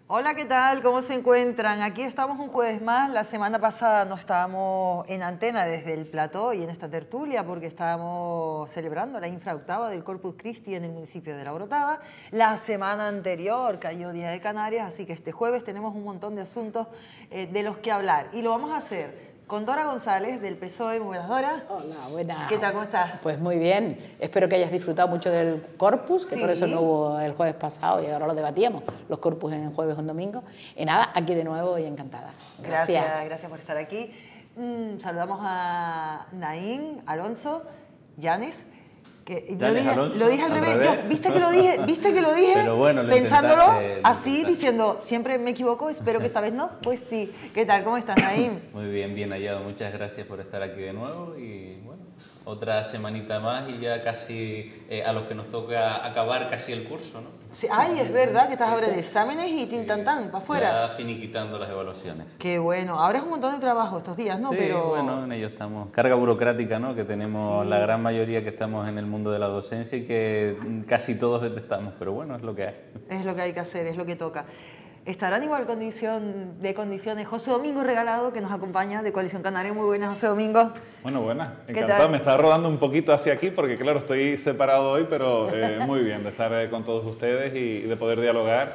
Hola, ¿qué tal? ¿Cómo se encuentran? Aquí estamos un jueves más. La semana pasada no estábamos en antena desde el plató y en esta tertulia porque estábamos celebrando la infraoctava del Corpus Christi en el municipio de La Orotava. La semana anterior cayó Día de Canarias, así que este jueves tenemos un montón de asuntos de los que hablar. Y lo vamos a hacer con Dora González del PSOE. Muy buenas, Dora. Hola, buenas. ¿Qué tal? ¿Cómo estás? Pues muy bien. Espero que hayas disfrutado mucho del Corpus, que Sí. por eso no hubo el jueves pasado y ahora lo debatíamos, los Corpus en jueves o en domingo. Y nada, aquí de nuevo y encantada. Gracias por estar aquí. Saludamos a Naín, Alonso, Yanes. Que lo dije al revés. ¿Viste que lo dije? Pero bueno, pensándolo así, diciendo, siempre me equivoco, espero que esta vez no. Pues sí. ¿Qué tal? ¿Cómo estás, Naín? Muy bien hallado. Muchas gracias por estar aquí de nuevo y bueno, otra semanita más y ya casi a los que nos toca acabar casi el curso, ¿no? Sí, ay, es verdad que estás ahora de exámenes y tintantán, para afuera. Ya finiquitando las evaluaciones. Qué bueno. Ahora es un montón de trabajo estos días, ¿no? Sí, Pero bueno, en ello estamos. Carga burocrática, ¿no? Que tenemos la gran mayoría que estamos en el mundo de la docencia y que casi todos detestamos, pero bueno, es lo que hay. Es lo que hay que hacer, es lo que toca. Estará en igual de condiciones José Domingo Regalado, que nos acompaña de Coalición Canaria. Muy buenas, José Domingo. Bueno, buenas. Encantado. Me estaba rodando un poquito hacia aquí porque, claro, estoy separado hoy, pero muy bien de estar con todos ustedes y de poder dialogar.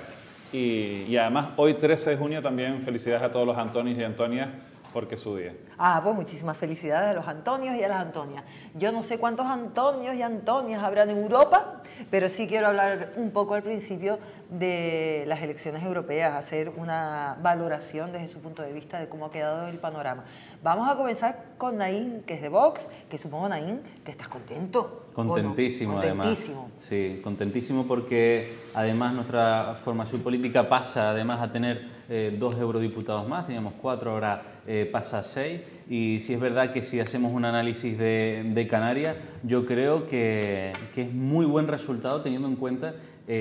Y además, hoy 13 de junio también felicidades a todos los Antonios y Antonias porque es su día. Ah, pues muchísimas felicidades a los Antonios y a las Antonias. Yo no sé cuántos Antonios y Antonias habrán en Europa, pero sí quiero hablar un poco al principio de las elecciones europeas, hacer una valoración desde su punto de vista de cómo ha quedado el panorama. Vamos a comenzar con Naín, que es de Vox, que supongo, Naín, que estás contento. Contentísimo, Contentísimo. Además. Sí, contentísimo porque además nuestra formación política pasa además a tener 2 eurodiputados más, teníamos 4, ahora pasa a 6. Y sí es verdad que si hacemos un análisis de Canarias, yo creo que es muy buen resultado teniendo en cuenta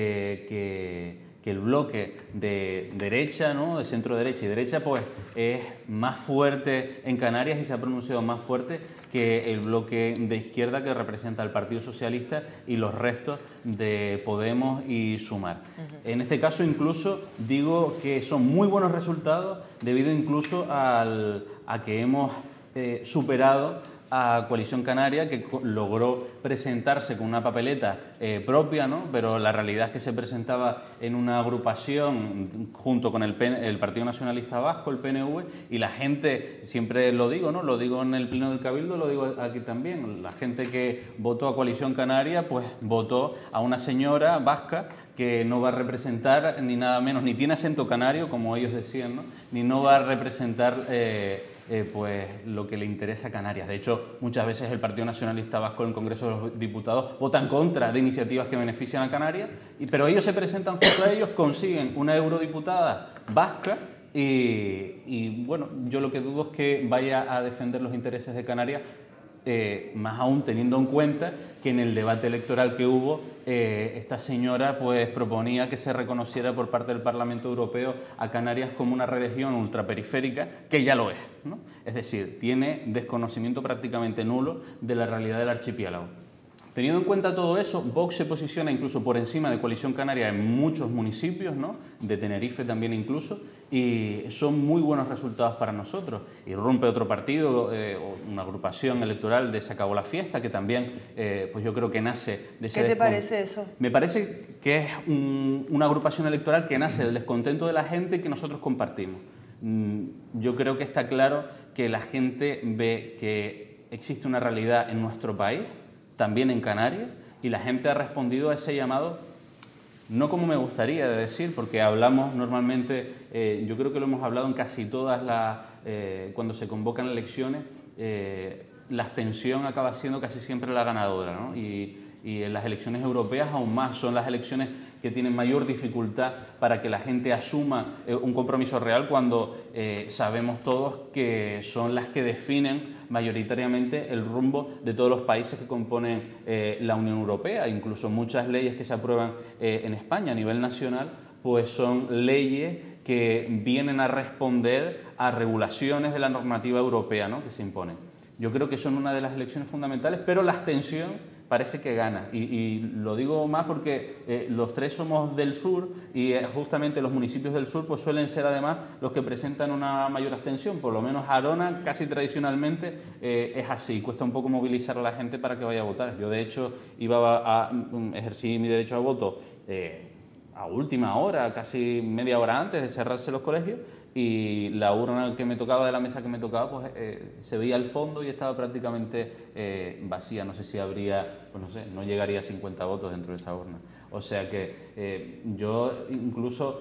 que el bloque de derecha, ¿no? De centro derecha y derecha, pues es más fuerte en Canarias y se ha pronunciado más fuerte que el bloque de izquierda que representa al Partido Socialista y los restos de Podemos y Sumar. En este caso incluso digo que son muy buenos resultados debido incluso a que hemos superado a Coalición Canaria, que logró presentarse con una papeleta propia, ¿no? Pero la realidad es que se presentaba en una agrupación junto con el Partido Nacionalista Vasco, el PNV, y la gente, siempre lo digo, ¿no? Lo digo en el Pleno del Cabildo, lo digo aquí también, la gente que votó a Coalición Canaria, pues votó a una señora vasca que no va a representar ni nada menos, ni tiene acento canario, como ellos decían, ¿no? Ni no va a representar pues lo que le interesa a Canarias. De hecho, muchas veces el Partido Nacionalista Vasco en el Congreso de los Diputados vota en contra de iniciativas que benefician a Canarias, pero ellos se presentan junto a ellos, consiguen una eurodiputada vasca y bueno, yo lo que dudo es que vaya a defender los intereses de Canarias, más aún teniendo en cuenta que en el debate electoral que hubo, esta señora pues proponía que se reconociera por parte del Parlamento Europeo a Canarias como una región ultraperiférica, que ya lo es, ¿no? Es decir, tiene desconocimiento prácticamente nulo de la realidad del archipiélago. Teniendo en cuenta todo eso, Vox se posiciona incluso por encima de Coalición Canaria en muchos municipios, ¿no? De Tenerife también incluso, y son muy buenos resultados para nosotros. Irrumpe otro partido, una agrupación electoral de Se acabó la fiesta, que también pues yo creo que nace de ese... ¿Qué te parece eso? Me parece que es una agrupación electoral que nace del descontento de la gente y que nosotros compartimos. Yo creo que está claro que la gente ve que existe una realidad en nuestro país, también en Canarias, y la gente ha respondido a ese llamado, no como me gustaría de decir, porque hablamos normalmente, yo creo que lo hemos hablado en casi todas las, cuando se convocan elecciones, la abstención acaba siendo casi siempre la ganadora, ¿no? Y en las elecciones europeas aún más, son las elecciones que tienen mayor dificultad para que la gente asuma un compromiso real cuando sabemos todos que son las que definen mayoritariamente el rumbo de todos los países que componen la Unión Europea. Incluso muchas leyes que se aprueban en España a nivel nacional pues son leyes que vienen a responder a regulaciones de la normativa europea, ¿no? Que se imponen. Yo creo que son una de las elecciones fundamentales, pero la abstención parece que gana. Y lo digo más porque los tres somos del sur y justamente los municipios del sur pues suelen ser además los que presentan una mayor abstención. Por lo menos Arona casi tradicionalmente es así. Cuesta un poco movilizar a la gente para que vaya a votar. Yo de hecho ejercí mi derecho al voto a última hora, casi media hora antes de cerrarse los colegios, y la urna que me tocaba, de la mesa que me tocaba, pues se veía al fondo y estaba prácticamente vacía. No sé si habría, pues no sé, no llegaría a 50 votos dentro de esa urna. O sea que yo incluso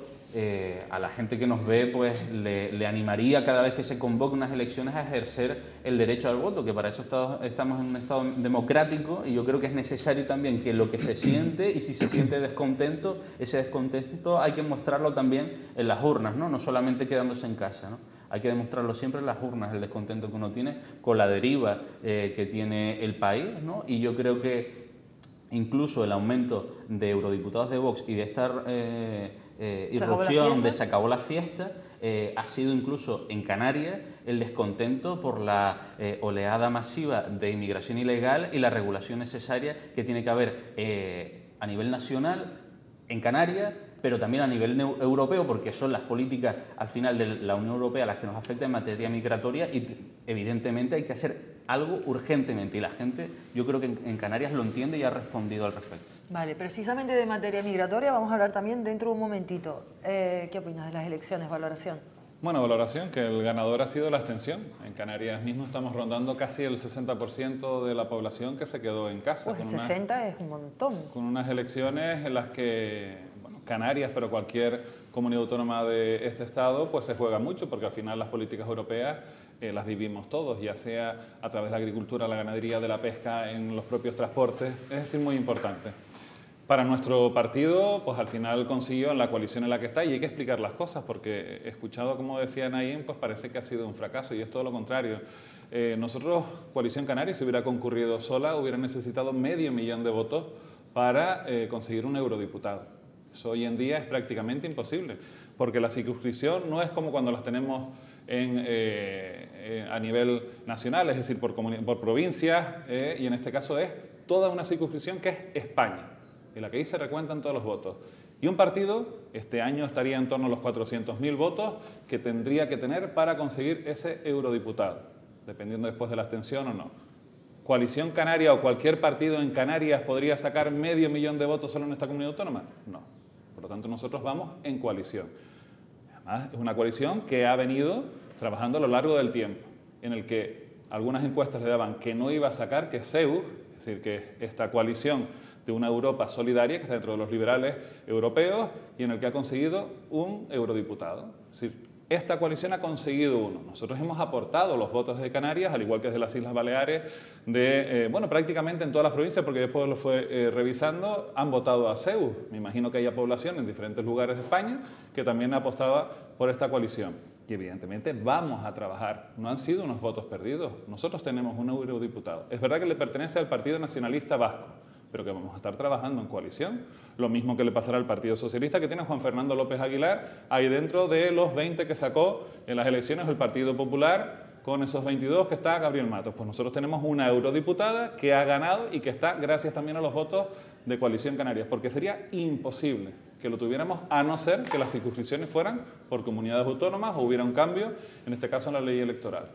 a la gente que nos ve, pues le animaría cada vez que se convoque unas elecciones a ejercer el derecho al voto, que para eso estamos en un estado democrático, y yo creo que es necesario también que lo que se siente, y si se siente descontento, ese descontento hay que mostrarlo también en las urnas, no solamente quedándose en casa, ¿no? Hay que demostrarlo siempre en las urnas, el descontento que uno tiene con la deriva que tiene el país, ¿no? Y yo creo que incluso el aumento de eurodiputados de Vox y de esta irrupción de se acabó la fiesta, ha sido incluso en Canarias el descontento por la oleada masiva de inmigración ilegal y la regulación necesaria que tiene que haber a nivel nacional en Canarias, pero también a nivel europeo, porque son las políticas al final de la Unión Europea las que nos afectan en materia migratoria, y evidentemente hay que hacer algo urgentemente, y la gente, yo creo que en Canarias lo entiende y ha respondido al respecto. Vale, precisamente de materia migratoria vamos a hablar también dentro de un momentito. ¿Qué opinas de las elecciones? Valoración. Bueno, valoración, que el ganador ha sido la abstención. En Canarias mismo estamos rondando casi el 60% de la población que se quedó en casa. Pues el 60 es un montón. Con unas elecciones en las que, bueno, Canarias, pero cualquier comunidad autónoma de este estado, pues se juega mucho, porque al final las políticas europeas las vivimos todos, ya sea a través de la agricultura, la ganadería, de la pesca, en los propios transportes, es decir, muy importante. Para nuestro partido, pues al final consiguió en la coalición en la que está, y hay que explicar las cosas, porque he escuchado, como decía Naim, pues parece que ha sido un fracaso, y es todo lo contrario. Nosotros, Coalición Canaria, si hubiera concurrido sola, hubiera necesitado 500.000 de votos para conseguir un eurodiputado. Eso hoy en día es prácticamente imposible, porque la circunscripción no es como cuando las tenemos a nivel nacional, es decir, por provincias, y en este caso es toda una circunscripción que es España, en la que ahí se recuentan todos los votos. Y un partido este año estaría en torno a los 400.000 votos que tendría que tener para conseguir ese eurodiputado, dependiendo después de la abstención o no. ¿Coalición Canaria o cualquier partido en Canarias podría sacar 500.000 de votos solo en esta comunidad autónoma? No. Por lo tanto, nosotros vamos en coalición. Además, es una coalición que ha venido trabajando a lo largo del tiempo, en el que algunas encuestas le daban que no iba a sacar, que CEU, es decir, que esta coalición de una Europa solidaria, que está dentro de los liberales europeos, y en el que ha conseguido un eurodiputado. Es decir, esta coalición ha conseguido uno. Nosotros hemos aportado los votos de Canarias, al igual que de las Islas Baleares, bueno, prácticamente en todas las provincias, porque después lo fue revisando, han votado a CEU. Me imagino que haya población en diferentes lugares de España que también apostaba por esta coalición. Y evidentemente vamos a trabajar. No han sido unos votos perdidos. Nosotros tenemos un eurodiputado. Es verdad que le pertenece al Partido Nacionalista Vasco, pero que vamos a estar trabajando en coalición. Lo mismo que le pasará al Partido Socialista, que tiene Juan Fernando López Aguilar, ahí dentro de los 20 que sacó en las elecciones el Partido Popular, con esos 22 que está Gabriel Matos. Pues nosotros tenemos una eurodiputada que ha ganado y que está gracias también a los votos de Coalición Canarias, porque sería imposible que lo tuviéramos a no ser que las circunscripciones fueran por comunidades autónomas o hubiera un cambio, en este caso en la ley electoral.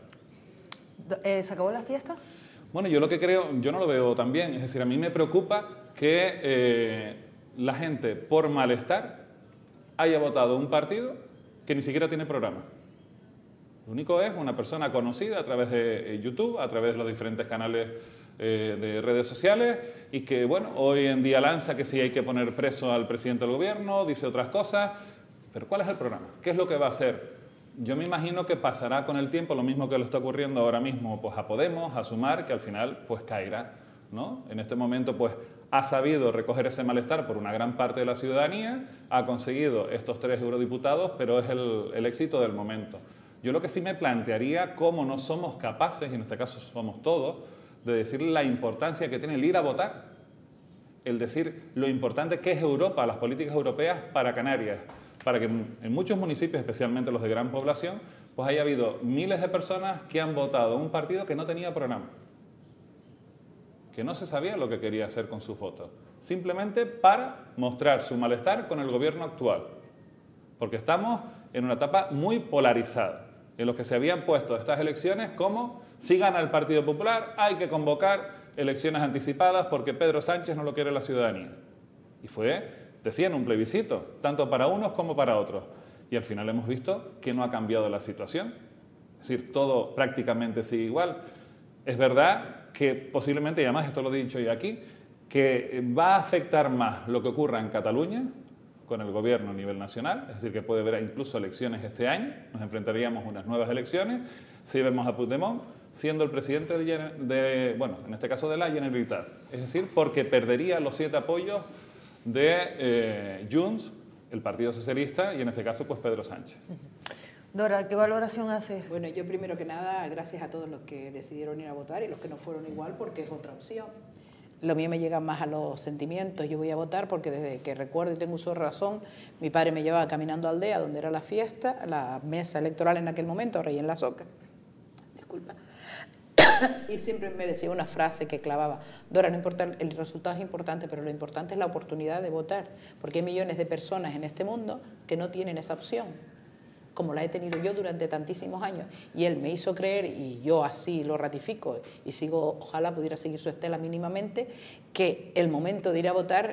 ¿Se acabó la fiesta? Bueno, yo lo que creo, yo no lo veo tan bien. Es decir, a mí me preocupa que la gente, por malestar, haya votado un partido que ni siquiera tiene programa. Lo único es una persona conocida a través de YouTube, a través de los diferentes canales de redes sociales, y que, bueno, hoy en día lanza que sí hay que poner preso al presidente del gobierno, dice otras cosas, pero ¿cuál es el programa? ¿Qué es lo que va a hacer? Yo me imagino que pasará con el tiempo lo mismo que lo está ocurriendo ahora mismo pues a Podemos, a Sumar, que al final pues caerá, ¿no? En este momento pues ha sabido recoger ese malestar por una gran parte de la ciudadanía, ha conseguido estos 3 eurodiputados, pero es el éxito del momento. Yo lo que sí me plantearía, cómo no somos capaces, y en este caso somos todos, de decir la importancia que tiene el ir a votar, el decir lo importante que es Europa, las políticas europeas para Canarias, para que en muchos municipios, especialmente los de gran población, pues haya habido miles de personas que han votado un partido que no tenía programa, que no se sabía lo que quería hacer con sus votos, simplemente para mostrar su malestar con el gobierno actual, porque estamos en una etapa muy polarizada, en los que se habían puesto estas elecciones como si gana el Partido Popular hay que convocar elecciones anticipadas porque Pedro Sánchez no lo quiere la ciudadanía. Y fue, decían, un plebiscito, tanto para unos como para otros. Y al final hemos visto que no ha cambiado la situación. Es decir, todo prácticamente sigue igual. Es verdad que posiblemente, y además esto lo he dicho yo aquí, que va a afectar más lo que ocurra en Cataluña con el gobierno a nivel nacional, es decir, que puede haber incluso elecciones este año, nos enfrentaríamos a unas nuevas elecciones, si vemos a Puigdemont siendo el presidente bueno, en este caso de la Generalitat, es decir, porque perdería los 7 apoyos de Junts, el Partido Socialista, y en este caso pues Pedro Sánchez. Dora, ¿qué valoración haces? Bueno, yo primero que nada, gracias a todos los que decidieron ir a votar y los que no fueron igual, porque es otra opción. Lo mío me llega más a los sentimientos. Yo voy a votar porque desde que recuerdo y tengo uso de razón, mi padre me llevaba caminando a Aldea, donde era la fiesta, la mesa electoral en aquel momento, ahora y en la Soca. Disculpa. Y siempre me decía una frase que clavaba: Dora, no importa, el resultado es importante, pero lo importante es la oportunidad de votar, porque hay millones de personas en este mundo que no tienen esa opción, como la he tenido yo durante tantísimos años, y él me hizo creer, y yo así lo ratifico, y sigo, ojalá pudiera seguir su estela mínimamente, que el momento de ir a votar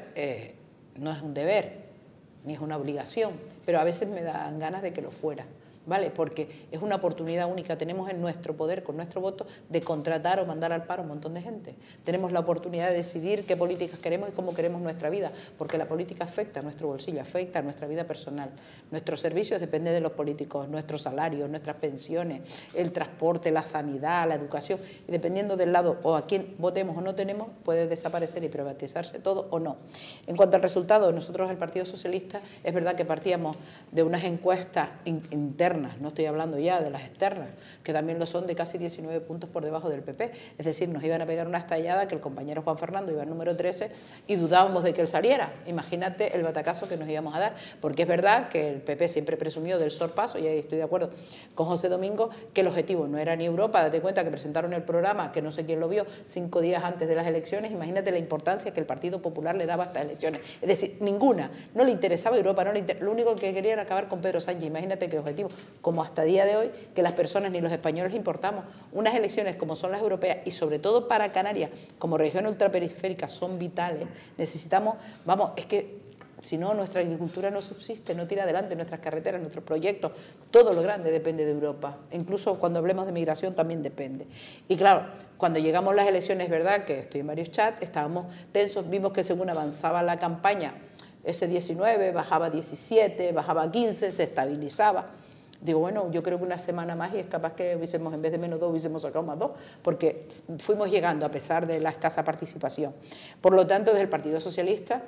no es un deber, ni es una obligación, pero a veces me dan ganas de que lo fuera, ¿vale? Porque es una oportunidad única, tenemos en nuestro poder, con nuestro voto, de contratar o mandar al paro a un montón de gente. Tenemos la oportunidad de decidir qué políticas queremos y cómo queremos nuestra vida, porque la política afecta a nuestro bolsillo, afecta a nuestra vida personal. Nuestros servicios dependen de los políticos, nuestros salarios, nuestras pensiones, el transporte, la sanidad, la educación, y dependiendo del lado o a quién votemos o no tenemos, puede desaparecer y privatizarse todo o no. En cuanto al resultado, nosotros, el Partido Socialista, es verdad que partíamos de unas encuestas internas, no estoy hablando ya de las externas, que también lo son, de casi 19 puntos por debajo del PP. Es decir, nos iban a pegar una estallada que el compañero Juan Fernando iba al número 13 y dudábamos de que él saliera. Imagínate el batacazo que nos íbamos a dar, porque es verdad que el PP siempre presumió del sorpaso, y ahí estoy de acuerdo con José Domingo, que el objetivo no era ni Europa. Date cuenta que presentaron el programa, que no sé quién lo vio, 5 días antes de las elecciones. Imagínate la importancia que el Partido Popular le daba a estas elecciones. Es decir, ninguna, no le interesaba Europa, lo único que quería era acabar con Pedro Sánchez. Imagínate qué objetivo, como hasta el día de hoy, que las personas ni los españoles importamos. Unas elecciones como son las europeas, y sobre todo para Canarias, como región ultraperiférica, son vitales. Necesitamos, vamos, es que si no, nuestra agricultura no subsiste, no tira adelante, nuestras carreteras, nuestros proyectos, todo lo grande depende de Europa. Incluso cuando hablemos de migración también depende. Y claro, cuando llegamos a las elecciones, es verdad que estoy en varios chats, estábamos tensos, vimos que según avanzaba la campaña, ese 19 bajaba a 17, bajaba a 15, se estabilizaba. Digo, bueno, yo creo que una semana más y es capaz que hubiésemos, en vez de menos 2, hubiésemos sacado más 2, porque fuimos llegando a pesar de la escasa participación. Por lo tanto, desde el Partido Socialista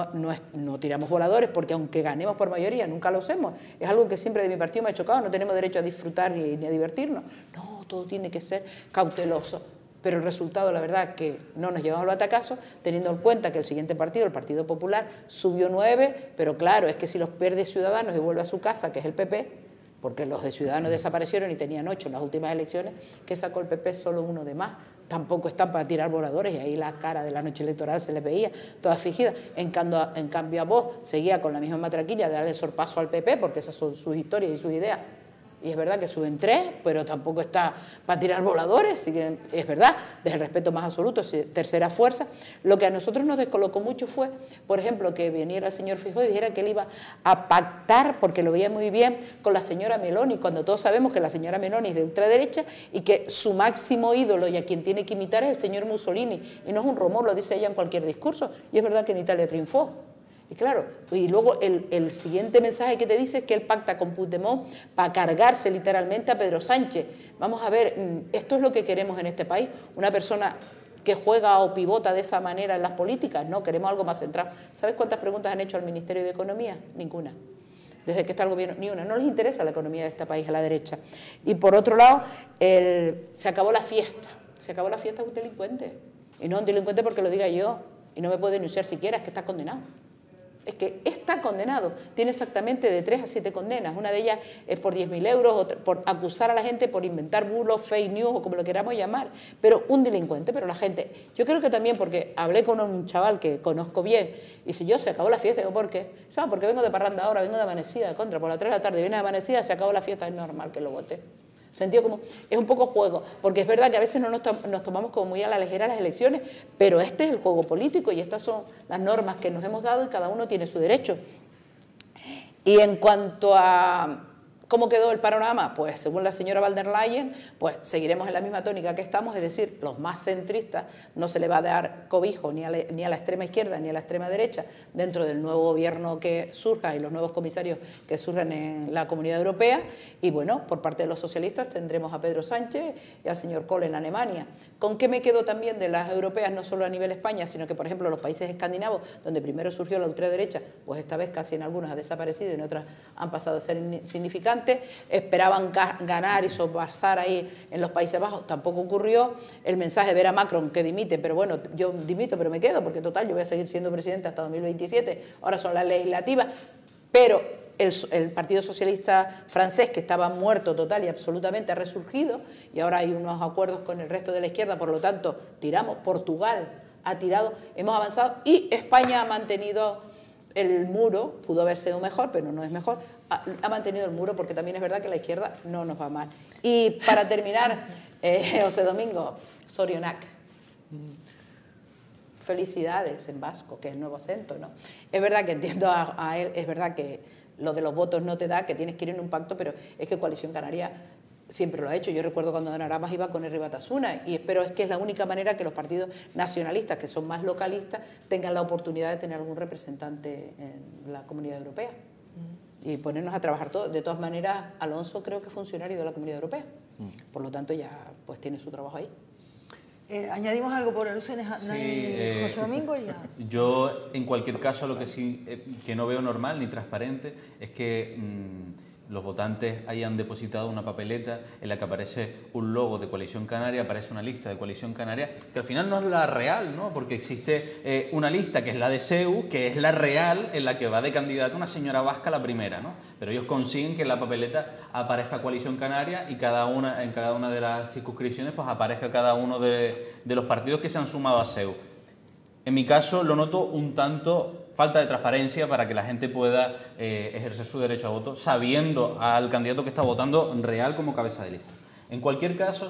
no tiramos voladores, porque aunque ganemos por mayoría, nunca lo hacemos. Es algo que siempre de mi partido me ha chocado, no tenemos derecho a disfrutar ni a divertirnos. No, todo tiene que ser cauteloso. Pero el resultado, la verdad, que no nos llevamos al batacazo, teniendo en cuenta que el siguiente partido, el Partido Popular, subió 9, pero claro, es que si los pierde Ciudadanos y vuelve a su casa, que es el PP, porque los de Ciudadanos desaparecieron y tenían 8 en las últimas elecciones, que sacó el PP solo 1 de más. Tampoco están para tirar voladores, y ahí la cara de la noche electoral se les veía toda fingida. En cambio a Vox seguía con la misma matraquilla de darle el sorpaso al PP, porque esas son sus historias y sus ideas. Y es verdad que suben 3, pero tampoco está para tirar voladores, así que es verdad, desde el respeto más absoluto, tercera fuerza. Lo que a nosotros nos descolocó mucho fue, por ejemplo, que viniera el señor Feijóo y dijera que él iba a pactar, porque lo veía muy bien, con la señora Meloni, cuando todos sabemos que la señora Meloni es de ultraderecha y que su máximo ídolo y a quien tiene que imitar es el señor Mussolini. Y no es un rumor, lo dice ella en cualquier discurso, y es verdad que en Italia triunfó. Y claro, y luego el siguiente mensaje que te dice es que él pacta con Puigdemont para cargarse literalmente a Pedro Sánchez. Vamos a ver, esto es lo que queremos en este país, una persona que juega o pivota de esa manera en las políticas. No, queremos algo más centrado. ¿Sabes cuántas preguntas han hecho al Ministerio de Economía? Ninguna. Desde que está el gobierno, ni una. No les interesa la economía de este país, a la derecha. Y por otro lado, se acabó la fiesta. Se acabó la fiesta de un delincuente. Y no un delincuente porque lo diga yo. Y no me puede denunciar siquiera, es que está condenado. es que está condenado, tiene exactamente de 3 a 7 condenas, una de ellas es por 10.000 euros, otra por acusar a la gente por inventar bulos, fake news o como lo queramos llamar, pero un delincuente, pero la gente, yo creo que también porque hablé con un chaval que conozco bien y si yo se acabó la fiesta, digo, ¿por qué? ¿Sabes? Porque vengo de parranda ahora, vengo de amanecida, contra, por las 3 de la tarde, viene de amanecida, se acabó la fiesta, es normal que lo vote. Sentido como, es un poco juego, porque es verdad que a veces no nos tomamos como muy a la ligera las elecciones, pero este es el juego político y estas son las normas que nos hemos dado y cada uno tiene su derecho. Y en cuanto a ¿cómo quedó el panorama? Pues según la señora von der Leyen, pues seguiremos en la misma tónica que estamos, es decir, los más centristas no se le va a dar cobijo ni a la extrema izquierda ni a la extrema derecha dentro del nuevo gobierno que surja y los nuevos comisarios que surjan en la Comunidad Europea. Y bueno, por parte de los socialistas tendremos a Pedro Sánchez y al señor Kohl en Alemania. ¿Con qué me quedo también de las europeas, no solo a nivel España, sino que por ejemplo los países escandinavos, donde primero surgió la ultraderecha, pues esta vez casi en algunos ha desaparecido y en otras han pasado a ser insignificantes? Esperaban ganar y sobrepasar ahí en los Países Bajos, tampoco ocurrió. El mensaje de ver a Macron que dimite, pero bueno, yo dimito pero me quedo porque total yo voy a seguir siendo presidente hasta 2027, ahora son las legislativas, pero el Partido Socialista francés, que estaba muerto total y absolutamente, ha resurgido y ahora hay unos acuerdos con el resto de la izquierda, por lo tanto tiramos. Portugal ha tirado, hemos avanzado y España ha mantenido el muro, pudo haber sido mejor, pero no es mejor, ha mantenido el muro porque también es verdad que la izquierda no nos va mal. Y para terminar, José Domingo, Zorionak. Felicidades en vasco, que es el nuevo acento, ¿no? Es verdad que entiendo a él, es verdad que lo de los votos no te da, que tienes que ir en un pacto, pero es que Coalición Canaria siempre lo ha hecho. Yo recuerdo cuando Don Aramas iba con Herri Batasuna, pero es que es la única manera que los partidos nacionalistas, que son más localistas, tengan la oportunidad de tener algún representante en la Comunidad Europea. Y ponernos a trabajar todos. De todas maneras, Alonso creo que es funcionario de la Comunidad Europea. Por lo tanto, ya pues tiene su trabajo ahí. ¿Añadimos algo por alusiones a José Domingo? Ya. Yo, en cualquier caso, lo que sí que no veo normal ni transparente es que los votantes hayan depositado una papeleta en la que aparece un logo de Coalición Canaria, aparece una lista de Coalición Canaria, que al final no es la real, ¿no? Porque existe una lista que es la de CEU, que es la real, en la que va de candidata una señora vasca la primera, ¿no? Pero ellos consiguen que en la papeleta aparezca Coalición Canaria y en cada una de las circunscripciones pues aparezca cada uno de los partidos que se han sumado a CEU. En mi caso lo noto un tanto falta de transparencia para que la gente pueda ejercer su derecho a voto sabiendo al candidato que está votando real como cabeza de lista. En cualquier caso,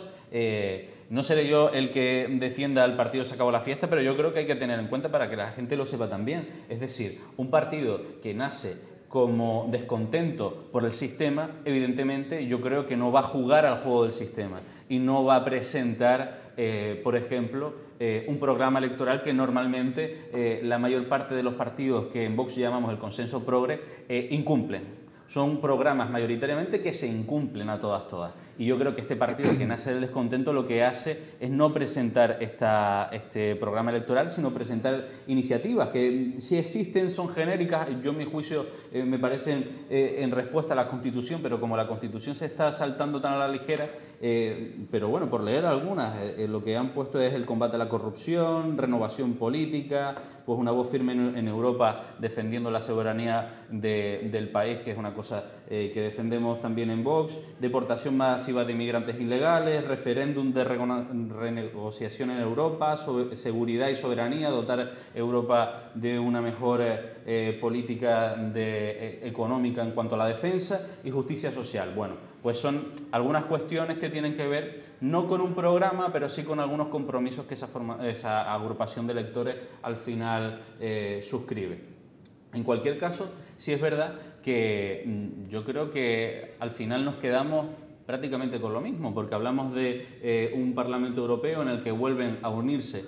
no seré yo el que defienda al partido Se Acabó la Fiesta, pero yo creo que hay que tener en cuenta para que la gente lo sepa también. Es decir, un partido que nace como descontento por el sistema, evidentemente yo creo que no va a jugar al juego del sistema y no va a presentar, por ejemplo, un programa electoral que normalmente la mayor parte de los partidos que en Vox llamamos el consenso progre incumplen. Son programas mayoritariamente que se incumplen a todas. Y yo creo que este partido que nace del descontento lo que hace es no presentar este programa electoral, sino presentar iniciativas que si existen son genéricas. Yo en mi juicio me parecen en respuesta a la Constitución, pero como la Constitución se está saltando tan a la ligera, pero bueno, por leer algunas, lo que han puesto es el combate a la corrupción, renovación política, pues una voz firme en Europa defendiendo la soberanía del país, que es una cosa que defendemos también en Vox, deportación masiva de inmigrantes ilegales, referéndum de renegociación en Europa, seguridad y soberanía, dotar Europa de una mejor política económica en cuanto a la defensa y justicia social. Bueno, pues son algunas cuestiones que tienen que ver no con un programa, pero sí con algunos compromisos que esa agrupación de electores al final suscribe. En cualquier caso, sí es verdad que yo creo que al final nos quedamos prácticamente con lo mismo, porque hablamos de un Parlamento Europeo en el que vuelven a unirse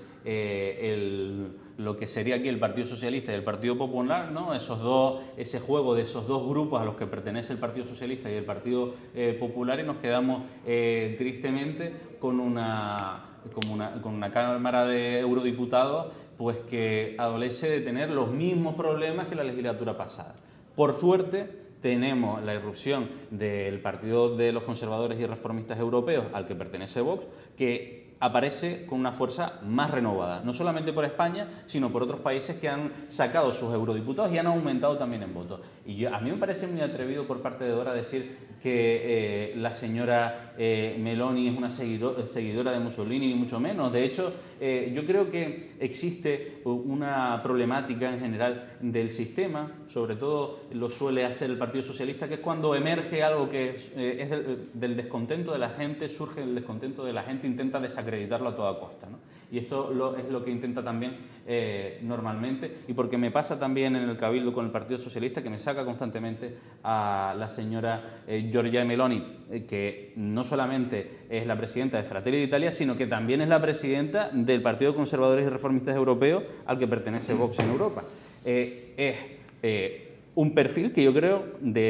lo que sería aquí el Partido Socialista y el Partido Popular, ¿no? Ese juego de esos dos grupos a los que pertenece el Partido Socialista y el Partido Popular, y nos quedamos tristemente con una Cámara de Eurodiputados pues que adolece de tener los mismos problemas que la legislatura pasada. Por suerte, tenemos la irrupción del Partido de los Conservadores y Reformistas Europeos, al que pertenece Vox, que aparece con una fuerza más renovada, no solamente por España, sino por otros países que han sacado sus eurodiputados y han aumentado también en votos. Y a mí me parece muy atrevido por parte de Dora decir que la señora Meloni es una seguidora de Mussolini, ni mucho menos. De hecho, yo creo que existe una problemática en general del sistema, sobre todo lo suele hacer el Partido Socialista, que es cuando emerge algo que es del descontento de la gente, surge el descontento de la gente, intenta desacreditarlo a toda costa, ¿no? Y esto es lo que intenta también normalmente, y porque me pasa también en el Cabildo con el Partido Socialista, que me saca constantemente a la señora Giorgia Meloni, que no solamente es la presidenta de Fratelli d'Italia, sino que también es la presidenta del Partido Conservadores y Reformistas Europeo, al que pertenece Vox en Europa. Es un perfil que yo creo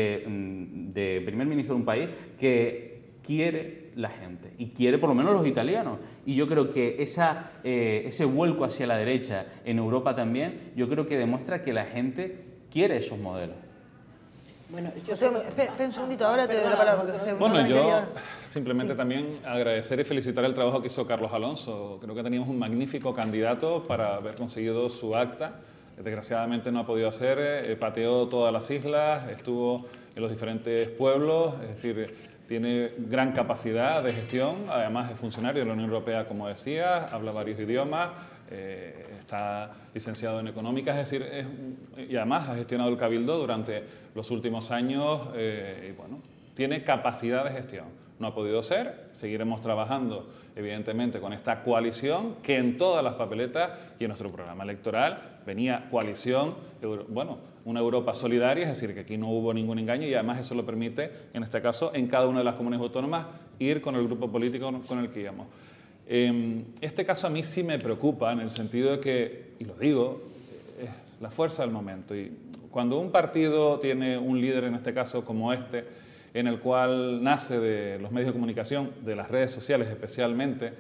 de primer ministro de un país que quiere la gente y quiere por lo menos los italianos, y yo creo que ese vuelco hacia la derecha en Europa también, yo creo que demuestra que la gente quiere esos modelos. Bueno, yo espera un segundito, ahora te doy la palabra. Bueno, yo simplemente también agradecer y felicitar el trabajo que hizo Carlos Alonso. Creo que teníamos un magnífico candidato para haber conseguido su acta. Desgraciadamente no ha podido hacer, pateó todas las islas, estuvo en los diferentes pueblos, es decir, tiene gran capacidad de gestión, además es funcionario de la Unión Europea, como decía, habla varios idiomas, está licenciado en económicas, es decir, y además ha gestionado el Cabildo durante los últimos años y bueno, tiene capacidad de gestión. No ha podido ser, seguiremos trabajando evidentemente con esta coalición que en todas las papeletas y en nuestro programa electoral venía coalición, bueno, una Europa solidaria, es decir, que aquí no hubo ningún engaño y además eso lo permite, en este caso, en cada una de las comunidades autónomas, ir con el grupo político con el que íbamos. Este caso a mí sí me preocupa en el sentido de que, y lo digo, es la fuerza del momento. Y cuando un partido tiene un líder, en este caso como este, en el cual nace de los medios de comunicación, de las redes sociales especialmente,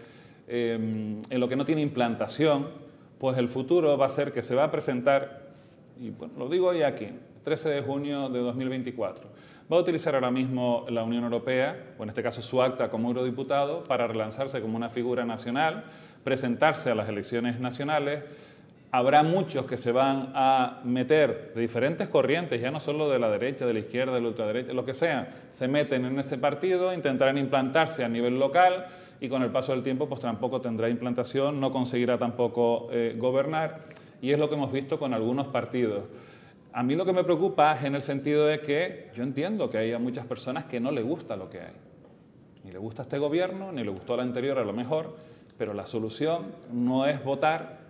en lo que no tiene implantación, pues el futuro va a ser que se va a presentar, y bueno, lo digo hoy aquí, 13 de junio de 2024, va a utilizar ahora mismo la Unión Europea, o en este caso su acta como eurodiputado, para relanzarse como una figura nacional, presentarse a las elecciones nacionales. Habrá muchos que se van a meter de diferentes corrientes, ya no solo de la derecha, de la izquierda, de la ultraderecha, lo que sea, se meten en ese partido, intentarán implantarse a nivel local y con el paso del tiempo pues tampoco tendrá implantación, no conseguirá tampoco gobernar, y es lo que hemos visto con algunos partidos. A mí lo que me preocupa es en el sentido de que yo entiendo que hay muchas personas que no les gusta lo que hay. Ni le gusta este gobierno, ni le gustó el anterior a lo mejor, pero la solución no es votar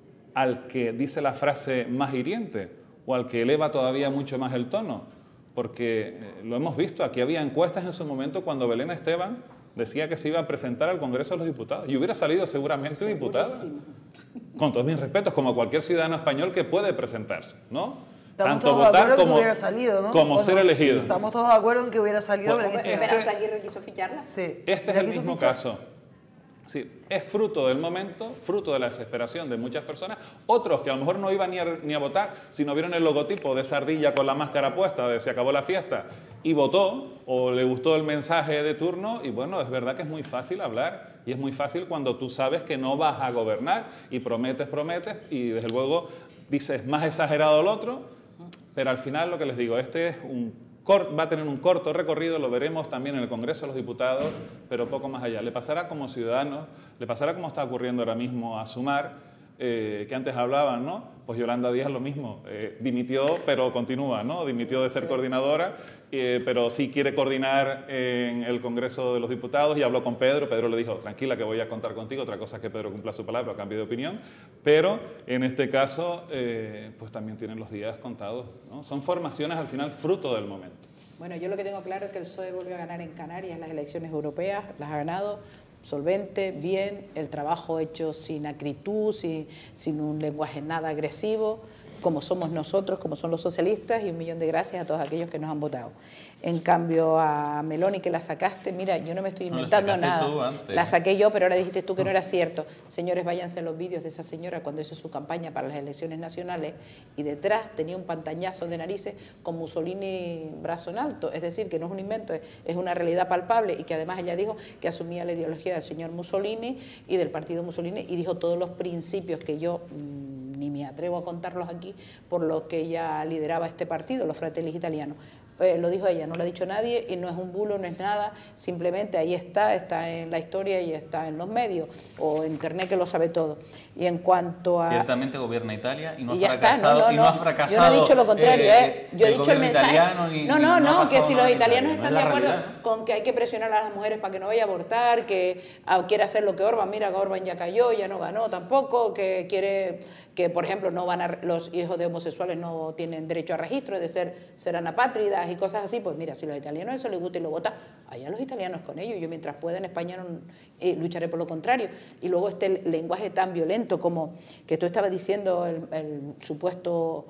al que dice la frase más hiriente o al que eleva todavía mucho más el tono, porque lo hemos visto, aquí había encuestas en su momento cuando Belén Esteban decía que se iba a presentar al Congreso de los Diputados y hubiera salido seguramente diputada, con todos mis respetos, como cualquier ciudadano español que puede presentarse, ¿no? Tanto votar como ser elegido. Estamos todos de acuerdo en que hubiera salido. ¿Esperanza Aguirre quiso ficharla? Sí. Este es el mismo caso. Sí, es fruto del momento, fruto de la desesperación de muchas personas. Otros que a lo mejor no iban ni a votar, sino vieron el logotipo de esa ardilla con la máscara puesta de se acabó la fiesta y votó, o le gustó el mensaje de turno. Y bueno, es verdad que es muy fácil hablar y es muy fácil cuando tú sabes que no vas a gobernar y prometes y desde luego dices más exagerado el otro. Pero al final lo que les digo, este es va a tener un corto recorrido, lo veremos también en el Congreso de los Diputados, pero poco más allá. Le pasará como ciudadanos, le pasará como está ocurriendo ahora mismo a Sumar, que antes hablaban, ¿no? Pues Yolanda Díaz lo mismo, dimitió, pero continúa, ¿no? Dimitió de ser coordinadora, pero sí quiere coordinar en el Congreso de los Diputados y habló con Pedro. Pedro le dijo, tranquila que voy a contar contigo, otra cosa es que Pedro cumpla su palabra a cambio de opinión, pero en este caso pues también tienen los días contados, ¿no? Son formaciones al final fruto del momento. Bueno, yo lo que tengo claro es que el PSOE volvió a ganar en Canarias las elecciones europeas, las ha ganado solvente, bien, el trabajo hecho sin acritud, sin un lenguaje nada agresivo, como somos nosotros, como son los socialistas, y 1 millón de gracias a todos aquellos que nos han votado. En cambio, a Meloni, que la sacaste, mira, yo no me estoy inventando nada. La saqué yo, pero ahora dijiste tú que no era cierto. Señores, váyanse a los vídeos de esa señora cuando hizo su campaña para las elecciones nacionales y detrás tenía un pantañazo de narices con Mussolini brazo en alto. Es decir, que no es un invento, es una realidad palpable, y que además ella dijo que asumía la ideología del señor Mussolini y del partido Mussolini, y dijo todos los principios que yo ni me atrevo a contarlos aquí, por lo que ella lideraba este partido, los Fratelli Italianos. Lo dijo ella, no lo ha dicho nadie, y no es un bulo, no es nada, simplemente ahí está en la historia y está en los medios, o en internet, que lo sabe todo. Y en cuanto a... Ciertamente gobierna Italia y no ha fracasado. Y no ha fracasado. Yo no he dicho lo contrario, yo he dicho el mensaje. No, que si los italianos están de acuerdo con que hay que presionar a las mujeres para que no vaya a abortar, que quiere hacer lo que Orbán, mira que Orbán ya cayó, ya no ganó tampoco, que quiere que, por ejemplo, los hijos de homosexuales no tienen derecho a registro, serán apátridas y cosas así. Pues mira, si a los italianos eso les gusta y lo votan, allá los italianos con ellos. Yo, mientras pueda en España, lucharé por lo contrario. Y luego este lenguaje tan violento como que tú estabas diciendo, el supuesto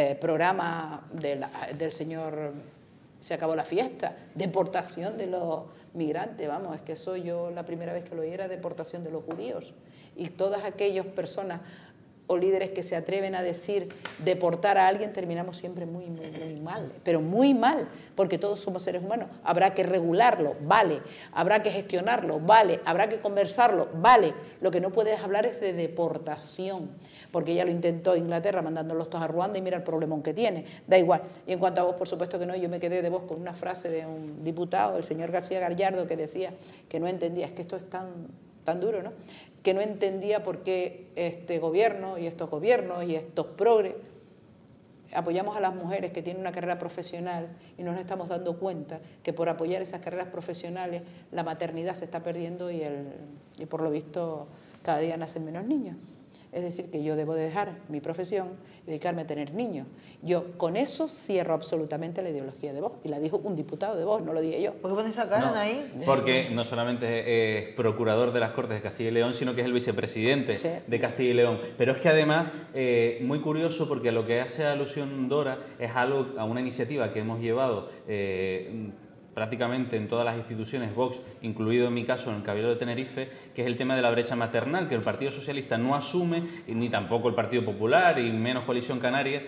programa del señor Se acabó la fiesta, deportación de los migrantes, vamos, es que eso yo la primera vez que lo oí era deportación de los judíos. Y todas aquellas personas o líderes que se atreven a decir deportar a alguien, terminamos siempre muy mal, pero muy mal, porque todos somos seres humanos. Habrá que regularlo, vale, habrá que gestionarlo, vale, habrá que conversarlo, vale. Lo que no puedes hablar es de deportación, porque ya lo intentó Inglaterra mandándolos todos a Ruanda y mira el problemón que tiene, da igual. Y en cuanto a vos, por supuesto que no, yo me quedé de vos con una frase de un diputado, el señor García Gallardo, que decía que no entendía, es que esto es tan duro, ¿no?, que no entendía por qué este gobierno y estos gobiernos y estos progres apoyamos a las mujeres que tienen una carrera profesional y no nos estamos dando cuenta que por apoyar esas carreras profesionales la maternidad se está perdiendo y por lo visto cada día nacen menos niños. Es decir, que yo debo de dejar mi profesión y dedicarme a tener niños. Yo con eso cierro absolutamente la ideología de Vox. Y la dijo un diputado de Vox, no lo dije yo. ¿Por qué pones esa cara ahí? Porque no solamente es procurador de las Cortes de Castilla y León, sino que es el vicepresidente de Castilla y León. Pero es que además, muy curioso, porque a lo que hace alusión Dora es a una iniciativa que hemos llevado prácticamente en todas las instituciones Vox, incluido en mi caso en el Cabildo de Tenerife, que es el tema de la brecha maternal, que el Partido Socialista no asume, ni tampoco el Partido Popular, y menos Coalición Canaria,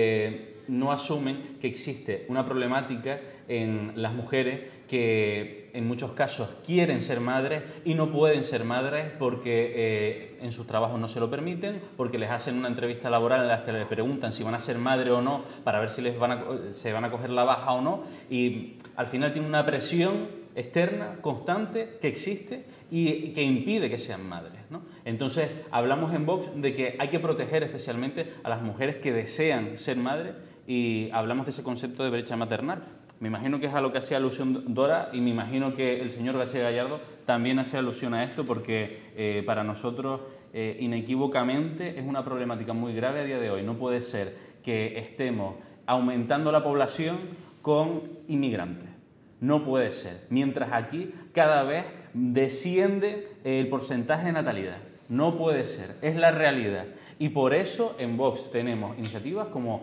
no asumen que existe una problemática en las mujeres que en muchos casos quieren ser madres y no pueden ser madres porque en sus trabajos no se lo permiten, porque les hacen una entrevista laboral en la que les preguntan si van a ser madre o no para ver si se van a coger la baja o no, y al final tiene una presión externa constante que existe y que impide que sean madres, ¿no? Entonces hablamos en Vox de que hay que proteger especialmente a las mujeres que desean ser madres y hablamos de ese concepto de brecha maternal. Me imagino que es a lo que hacía alusión Dora y me imagino que el señor García Gallardo también hace alusión a esto porque para nosotros inequívocamente es una problemática muy grave a día de hoy. No puede ser que estemos aumentando la población con inmigrantes. No puede ser. Mientras aquí cada vez desciende el porcentaje de natalidad. No puede ser. Es la realidad. Y por eso en Vox tenemos iniciativas como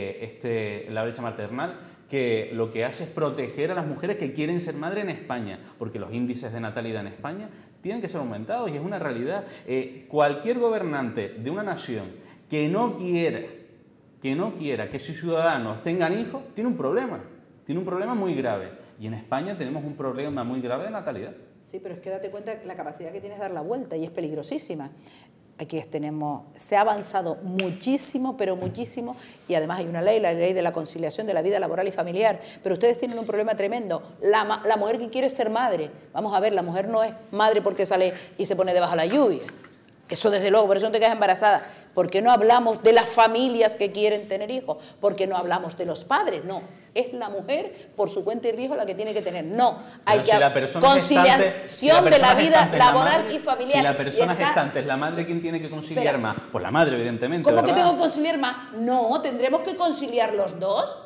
la brecha maternal, que lo que hace es proteger a las mujeres que quieren ser madres en España, porque los índices de natalidad en España tienen que ser aumentados y es una realidad. Cualquier gobernante de una nación que no quiera que sus ciudadanos tengan hijos, tiene un problema muy grave. Y en España tenemos un problema muy grave de natalidad. Sí, pero es que date cuenta la capacidad que tienes de dar la vuelta y es peligrosísima. Aquí se ha avanzado muchísimo, pero muchísimo, y además hay una ley, la ley de la conciliación de la vida laboral y familiar, pero ustedes tienen un problema tremendo. La mujer que quiere ser madre, vamos a ver, la mujer no es madre porque sale y se pone debajo de la lluvia. Eso desde luego, por eso no te quedas embarazada. ¿Por qué no hablamos de las familias que quieren tener hijos? ¿Por qué no hablamos de los padres? No, es la mujer por su cuenta y riesgo la que tiene que tener. No, hay que conciliación de la vida laboral y familiar. Si la persona gestante es la madre, ¿quién tiene que conciliar más? Pues la madre, evidentemente. ¿Cómo ¿verdad? que tengo que conciliar más? No, tendremos que conciliar los dos.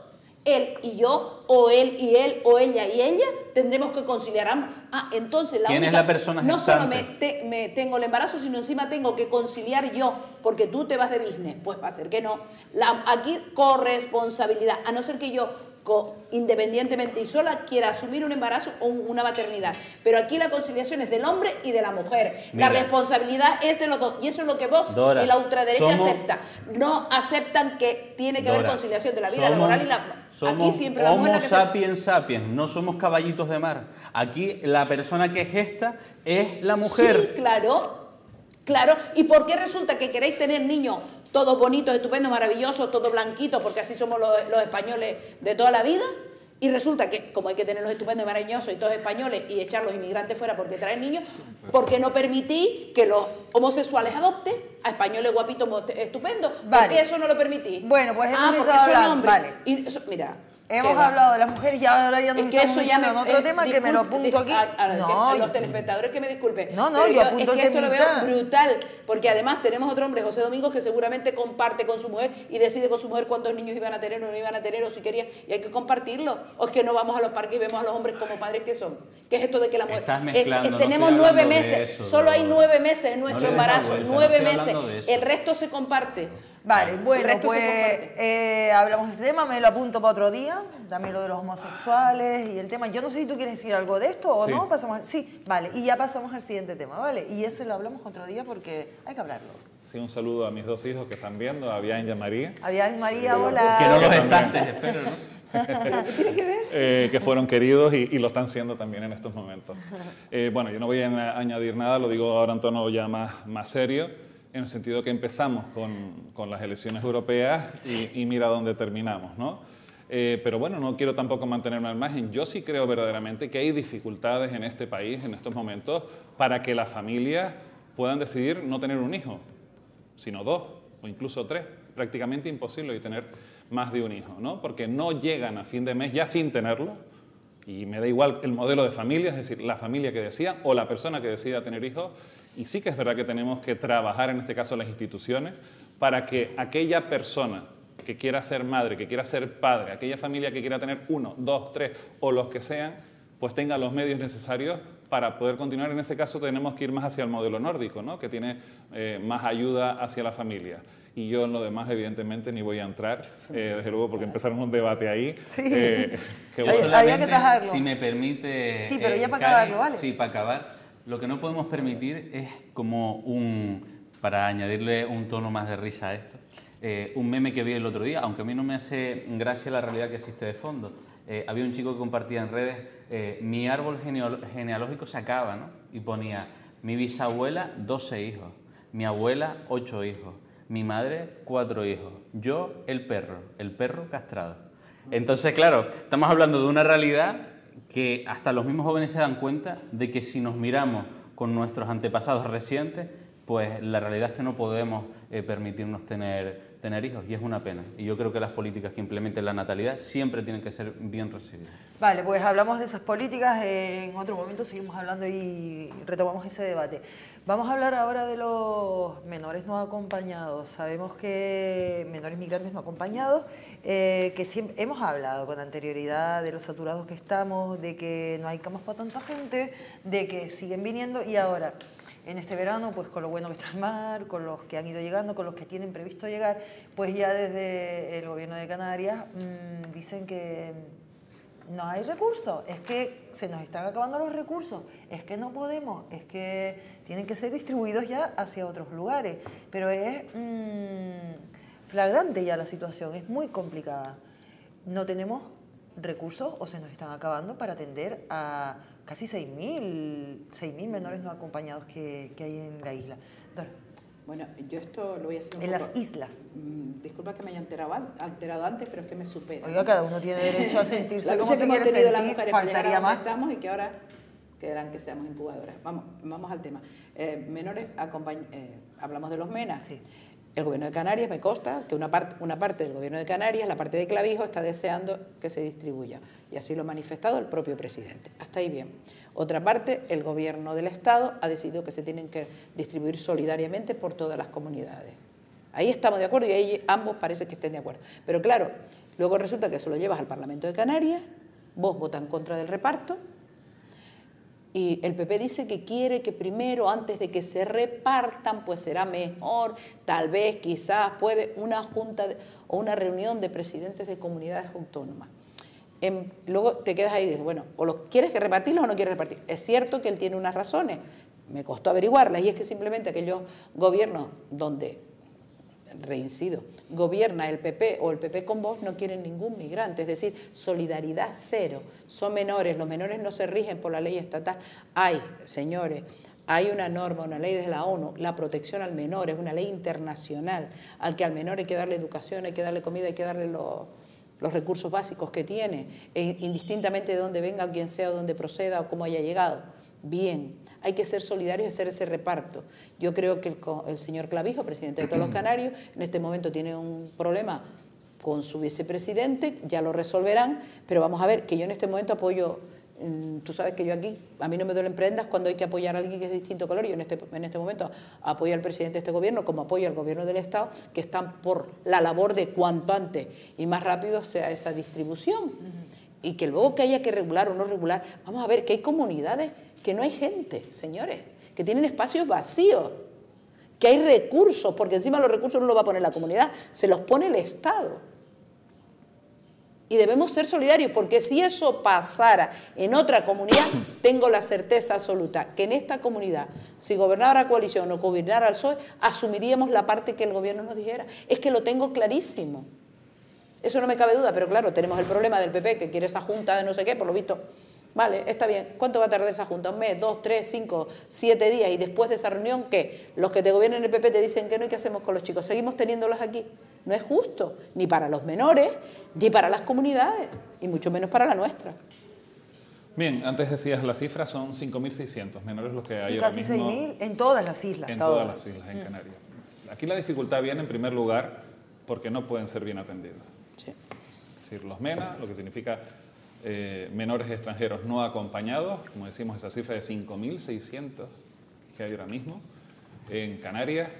él y yo, o él y él, o ella y ella, tendremos que conciliar ambos. Entonces ¿Quién es la persona no solo gestante? me tengo el embarazo, sino encima tengo que conciliar yo, porque tú te vas de business. Pues va a ser que no. Aquí corresponsabilidad, a no ser que yo independientemente y sola quiera asumir un embarazo o una maternidad. Pero aquí la conciliación es del hombre y de la mujer. Mira, la responsabilidad es de los dos. Y eso es lo que Vox Dora, y la ultraderecha acepta. No aceptan que tiene que haber conciliación de la vida laboral y la... Aquí siempre la mujer Homo sapiens sapiens, no somos caballitos de mar. Aquí la persona que gesta es la mujer. Sí, claro. Claro. ¿Y por qué resulta que queréis tener niños todos bonitos, estupendos, maravillosos, todos blanquitos, porque así somos los españoles de toda la vida? Y resulta que, como hay que tenerlos estupendos y maravillosos y todos españoles y echar los inmigrantes fuera porque traen niños, ¿por qué no permitís que los homosexuales adopten a españoles guapitos estupendos? ¿Por qué eso no lo permitís? Bueno, pues porque son hombres. Vale. Y eso, mira, hemos hablado de las mujeres y ahora ya nos estamos metiendo en otro tema que me lo apunto aquí. A los telespectadores que me disculpen. No, yo apunto es que esto lo veo brutal, porque además tenemos otro hombre, José Domingos, que seguramente comparte con su mujer y decide con su mujer cuántos niños iban a tener o no iban a tener, o si quería, y hay que compartirlo. O es que no vamos a los parques y vemos a los hombres como padres que son. ¿Qué es esto de que la mujer... Estás mezclando, tenemos no 9 estoy meses, eso, solo hay 9 meses en nuestro embarazo, vuelta, 9 no meses, de el resto se comparte. Vale, bueno, pues hablamos de este tema, me lo apunto para otro día, también lo de los homosexuales y el tema. Yo no sé si tú quieres decir algo de esto o sí. no, sí, vale, y ya pasamos al siguiente tema, ¿vale? Y ese lo hablamos otro día porque hay que hablarlo. Sí, un saludo a mis dos hijos que están viendo, a Bian y a María. A Bian y María, hola. Que no los estantes, espero, ¿no? ¿Tiene que ver? Que fueron queridos y lo están siendo también en estos momentos. Bueno, yo no voy a añadir nada, lo digo ahora en tono ya más serio, en el sentido que empezamos con las elecciones europeas y mira dónde terminamos, ¿no? Pero bueno, no quiero tampoco mantenerme al margen. Yo sí creo verdaderamente que hay dificultades en este país, en estos momentos, para que las familias puedan decidir no tener un hijo, sino 2 o incluso 3. Prácticamente imposible y tener más de un hijo, ¿no? Porque no llegan a fin de mes ya sin tenerlo, y me da igual el modelo de familia, es decir, la familia que decida o la persona que decida tener hijos. Y sí que es verdad que tenemos que trabajar, en este caso las instituciones, para que aquella persona que quiera ser madre, que quiera ser padre, aquella familia que quiera tener 1, 2, 3 o los que sean, pues tenga los medios necesarios para poder continuar. En ese caso tenemos que ir más hacia el modelo nórdico, ¿no? Que tiene más ayuda hacia la familia. Y yo en lo demás, evidentemente, ni voy a entrar, desde luego, porque empezaron un debate ahí. Sí. Había que tajarlo. Si me permite... Sí, pero ya para acabarlo, ¿vale? Sí, para acabar. Lo que no podemos permitir es como para añadirle un tono más de risa a esto, un meme que vi el otro día, aunque a mí no me hace gracia la realidad que existe de fondo. Había un chico que compartía en redes, mi árbol genealógico se acaba, ¿no? Y ponía, mi bisabuela, 12 hijos, mi abuela, 8 hijos, mi madre, 4 hijos, yo, el perro castrado. Entonces, claro, estamos hablando de una realidad que hasta los mismos jóvenes se dan cuenta de que si nos miramos con nuestros antepasados recientes, pues la realidad es que no podemos permitirnos tener hijos, y es una pena. Y yo creo que las políticas que implementen la natalidad siempre tienen que ser bien recibidas. Vale, pues hablamos de esas políticas, en otro momento seguimos hablando y retomamos ese debate. Vamos a hablar ahora de los menores no acompañados. Sabemos que menores migrantes no acompañados, que siempre hemos hablado con anterioridad de los saturados que estamos, de que no hay camas para tanta gente, de que siguen viniendo y ahora... En este verano, pues con lo bueno que está el mar, con los que han ido llegando, con los que tienen previsto llegar, pues ya desde el gobierno de Canarias dicen que no hay recursos, es que se nos están acabando los recursos, es que no podemos, es que tienen que ser distribuidos ya hacia otros lugares. Pero es flagrante ya la situación, es muy complicada. No tenemos recursos o se nos están acabando para atender a casi 6.000 menores no acompañados que hay en la isla. Dora. Bueno, yo esto lo voy a hacer un en poco... las islas. Disculpa que me haya alterado antes, pero es que me supera. Oiga, cada uno tiene derecho a sentirse como se se hemos quiere tenido sentir, las mujeres faltaría más. Estamos y que ahora quedarán que seamos incubadoras. Vamos al tema. Menores hablamos de los MENA. Sí. El gobierno de Canarias, me consta que una parte del gobierno de Canarias, la parte de Clavijo, está deseando que se distribuya. Y así lo ha manifestado el propio presidente. Hasta ahí bien. Otra parte, el gobierno del Estado ha decidido que se tienen que distribuir solidariamente por todas las comunidades. Ahí estamos de acuerdo y ahí ambos parece que estén de acuerdo. Pero claro, luego resulta que se lo llevas al Parlamento de Canarias, vos votas en contra del reparto y el PP dice que quiere que primero, antes de que se repartan, pues será mejor, tal vez, quizás, puede una junta o una reunión de presidentes de comunidades autónomas. Luego te quedas ahí y dices, bueno, o ¿quieres que repartirlos o no quieres repartir? Es cierto que él tiene unas razones, me costó averiguarlas, y es que simplemente aquellos gobiernos donde, reincido, gobierna el PP o el PP con Vox no quieren ningún migrante, es decir, solidaridad cero, son menores, los menores no se rigen por la ley estatal. Hay, señores, hay una norma, una ley de la ONU, la protección al menor, es una ley internacional, al menor hay que darle educación, hay que darle comida, hay que darle los recursos básicos que tiene, indistintamente de dónde venga, quién sea, o dónde proceda o cómo haya llegado. Bien, hay que ser solidarios y hacer ese reparto. Yo creo que el señor Clavijo, presidente de todos los canarios, en este momento tiene un problema con su vicepresidente, ya lo resolverán, pero vamos a ver que yo en este momento apoyo, tú sabes que yo aquí, a mí no me duelen prendas cuando hay que apoyar a alguien que es de distinto color, yo en este momento apoyo al presidente de este gobierno como apoyo al gobierno del Estado, que están por la labor de cuanto antes y más rápido sea esa distribución. Y que luego que haya que regular o no regular, vamos a ver que hay comunidades que no hay gente, señores, que tienen espacios vacíos, que hay recursos, porque encima los recursos no los va a poner la comunidad, se los pone el Estado. Y debemos ser solidarios, porque si eso pasara en otra comunidad, tengo la certeza absoluta que en esta comunidad, si gobernara la coalición o gobernara el PSOE, asumiríamos la parte que el gobierno nos dijera. Es que lo tengo clarísimo. Eso no me cabe duda, pero claro, tenemos el problema del PP, que quiere esa junta de no sé qué, por lo visto. Vale, está bien. ¿Cuánto va a tardar esa junta? ¿Un mes, 2, 3, 5, 7 días? Y después de esa reunión, ¿qué? Los que te gobiernan el PP te dicen que no, ¿y qué hacemos con los chicos? ¿Seguimos teniéndolos aquí? No es justo, ni para los menores, ni para las comunidades, y mucho menos para la nuestra. Bien, antes decías las cifras, son 5.600 menores los que hay ahora mismo. Casi 6.000 en todas las islas. En todas las islas, en Canarias. Aquí la dificultad viene en primer lugar porque no pueden ser bien atendidos. Sí. Es decir, los MENA, lo que significa menores extranjeros no acompañados, como decimos, esa cifra de 5.600 que hay ahora mismo, en Canarias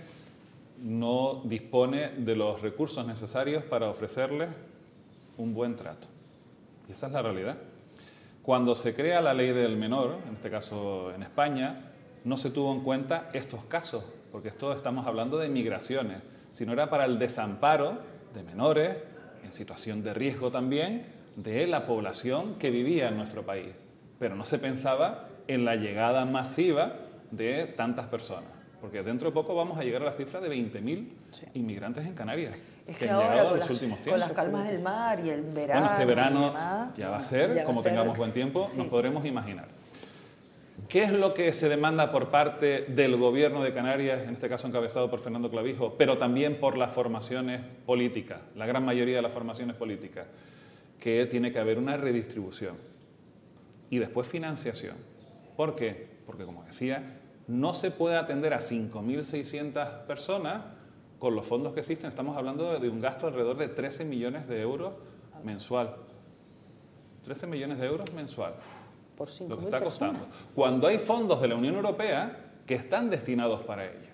no dispone de los recursos necesarios para ofrecerles un buen trato. Y esa es la realidad. Cuando se crea la ley del menor, en este caso en España, no se tuvo en cuenta estos casos, porque esto estamos hablando de migraciones, sino era para el desamparo de menores en situación de riesgo también de la población que vivía en nuestro país. Pero no se pensaba en la llegada masiva de tantas personas, porque dentro de poco vamos a llegar a la cifra de 20.000 inmigrantes en Canarias, que han llegado en los últimos tiempos. Con las calmas del mar y el verano. Bueno, este verano ya va a ser, como tengamos buen tiempo, nos podremos imaginar. ¿Qué es lo que se demanda por parte del gobierno de Canarias, en este caso encabezado por Fernando Clavijo, pero también por las formaciones políticas, la gran mayoría de las formaciones políticas? Que tiene que haber una redistribución y después financiación. ¿Por qué? Porque, como decía, no se puede atender a 5.600 personas con los fondos que existen. Estamos hablando de un gasto alrededor de 13 millones de euros mensual. 13 millones de euros mensual. Por 5.000 lo que está costando. personas. Cuando hay fondos de la Unión Europea que están destinados para ello.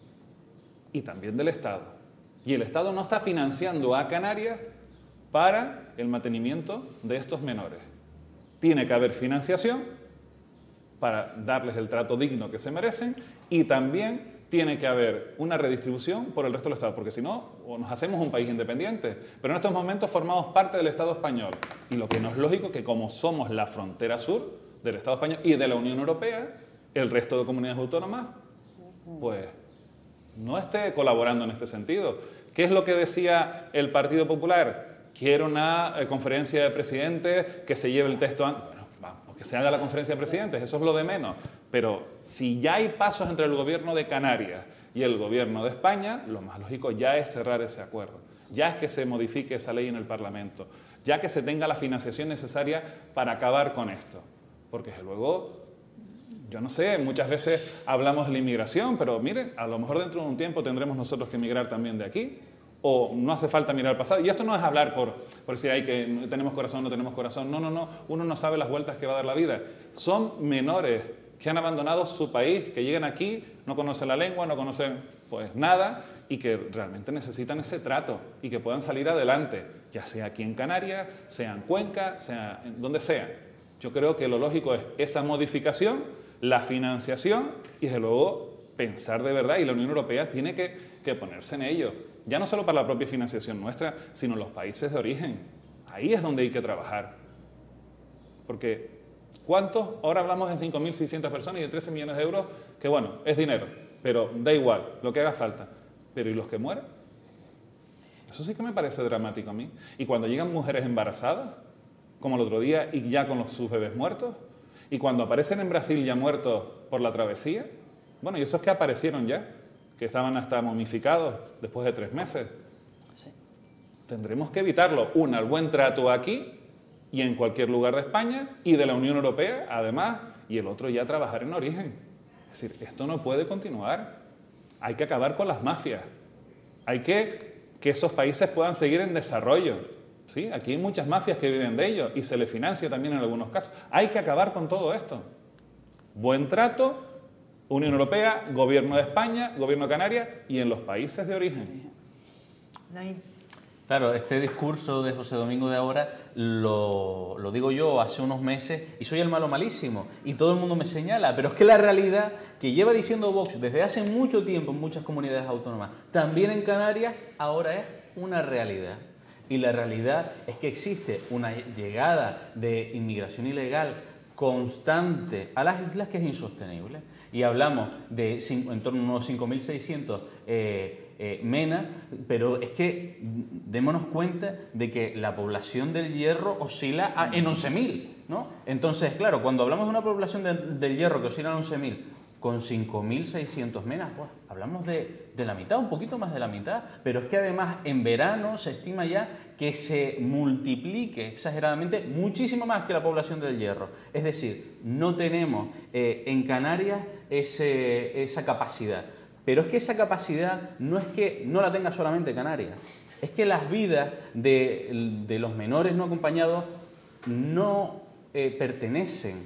Y también del Estado. Y el Estado no está financiando a Canarias para el mantenimiento de estos menores. Tiene que haber financiación para darles el trato digno que se merecen y también tiene que haber una redistribución por el resto del Estado, porque si no, nos hacemos un país independiente. Pero en estos momentos formamos parte del Estado español y lo que no es lógico es que como somos la frontera sur del Estado español y de la Unión Europea, el resto de comunidades autónomas, pues no esté colaborando en este sentido. ¿Qué es lo que decía el Partido Popular? Quiero una conferencia de presidentes que se lleve el texto antes. Bueno, vamos, que se haga la conferencia de presidentes, eso es lo de menos. Pero si ya hay pasos entre el gobierno de Canarias y el gobierno de España, lo más lógico ya es cerrar ese acuerdo. Ya es que se modifique esa ley en el Parlamento. Ya que se tenga la financiación necesaria para acabar con esto. Porque luego, yo no sé, muchas veces hablamos de la inmigración, pero mire, a lo mejor dentro de un tiempo tendremos nosotros que emigrar también de aquí. O no hace falta mirar al pasado. Y esto no es hablar por si hay que tenemos corazón, no tenemos corazón. No, no, no. Uno no sabe las vueltas que va a dar la vida. Son menores que han abandonado su país, que llegan aquí, no conocen la lengua, no conocen pues nada, y que realmente necesitan ese trato y que puedan salir adelante, ya sea aquí en Canarias, sea en Cuenca, sea en donde sea. Yo creo que lo lógico es esa modificación, la financiación y desde luego pensar de verdad, y la Unión Europea tiene que ponerse en ello, ya no solo para la propia financiación nuestra, sino los países de origen. Ahí es donde hay que trabajar. Porque ¿cuántos? Ahora hablamos de 5.600 personas y de 13 millones de euros, que bueno, es dinero, pero da igual, lo que haga falta. Pero ¿y los que mueren? Eso sí que me parece dramático a mí. Y cuando llegan mujeres embarazadas, como el otro día, y ya con sus bebés muertos, y cuando aparecen en Brasil ya muertos por la travesía, bueno, y esos que aparecieron ya, que estaban hasta momificados después de 3 meses. Sí. Tendremos que evitarlo. Una, el buen trato aquí y en cualquier lugar de España y de la Unión Europea, además, y el otro ya trabajar en origen. Es decir, esto no puede continuar. Hay que acabar con las mafias. Hay que esos países puedan seguir en desarrollo. ¿Sí? Aquí hay muchas mafias que viven de ello y se les financia también en algunos casos. Hay que acabar con todo esto. Buen trato, Unión Europea, Gobierno de España, Gobierno de Canarias y en los países de origen. Claro, este discurso de José Domingo de ahora lo digo yo hace unos meses y soy el malo malísimo y todo el mundo me señala, pero es que la realidad que lleva diciendo Vox desde hace mucho tiempo en muchas comunidades autónomas, también en Canarias, ahora es una realidad. Y la realidad es que existe una llegada de inmigración ilegal constante a las islas que es insostenible. Y hablamos de en torno a unos 5.600 MENA, pero es que démonos cuenta de que la población del Hierro oscila en 11.000, ¿no? Entonces, claro, cuando hablamos de una población del Hierro que oscila en 11.000, con 5.600 MENA, pues hablamos de la mitad, un poquito más de la mitad, pero es que además en verano se estima ya que se multiplique exageradamente muchísimo más que la población del Hierro. Es decir, no tenemos en Canarias esa capacidad. Pero es que esa capacidad no es que no la tenga solamente Canarias, es que las vidas de los menores no acompañados no pertenecen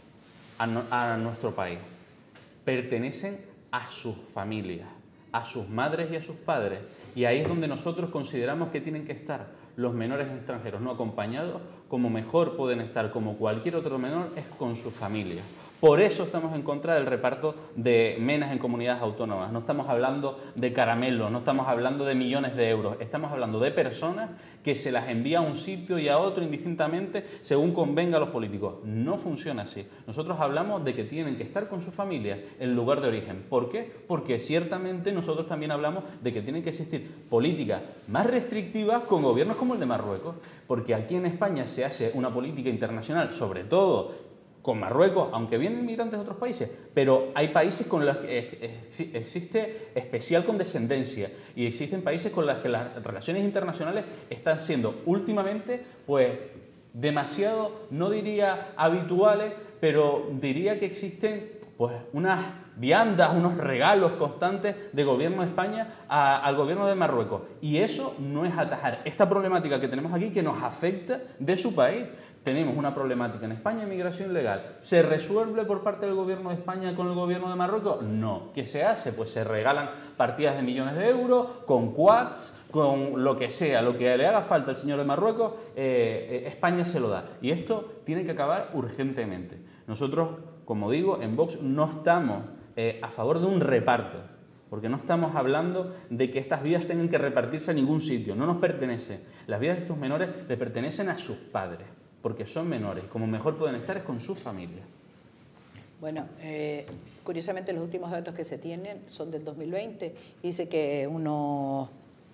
a nuestro país, pertenecen a sus familias, a sus madres y a sus padres. Y ahí es donde nosotros consideramos que tienen que estar los menores extranjeros no acompañados, como mejor pueden estar como cualquier otro menor, es con su familia. Por eso estamos en contra del reparto de menas en comunidades autónomas. No estamos hablando de caramelos, no estamos hablando de millones de euros. Estamos hablando de personas que se las envía a un sitio y a otro indistintamente según convenga a los políticos. No funciona así. Nosotros hablamos de que tienen que estar con su familia en el lugar de origen. ¿Por qué? Porque ciertamente nosotros también hablamos de que tienen que existir políticas más restrictivas con gobiernos como el de Marruecos. Porque aquí en España se hace una política internacional, sobre todo con Marruecos, aunque vienen inmigrantes de otros países, pero hay países con los que existe especial condescendencia y existen países con los que las relaciones internacionales están siendo últimamente pues demasiado, no diría habituales, pero diría que existen pues unas viandas, unos regalos constantes del gobierno de España al gobierno de Marruecos. Y eso no es atajar esta problemática que tenemos aquí que nos afecta de su país. Tenemos una problemática en España de migración ilegal. ¿Se resuelve por parte del gobierno de España con el gobierno de Marruecos? No. ¿Qué se hace? Pues se regalan partidas de millones de euros, con quads, con lo que sea, lo que le haga falta al señor de Marruecos, España se lo da. Y esto tiene que acabar urgentemente. Nosotros, como digo, en Vox no estamos a favor de un reparto, porque no estamos hablando de que estas vidas tengan que repartirse a ningún sitio, no nos pertenecen. Las vidas de estos menores le pertenecen a sus padres, porque son menores, como mejor pueden estar es con sus familias. Bueno, curiosamente los últimos datos que se tienen son del 2020 y dice que unos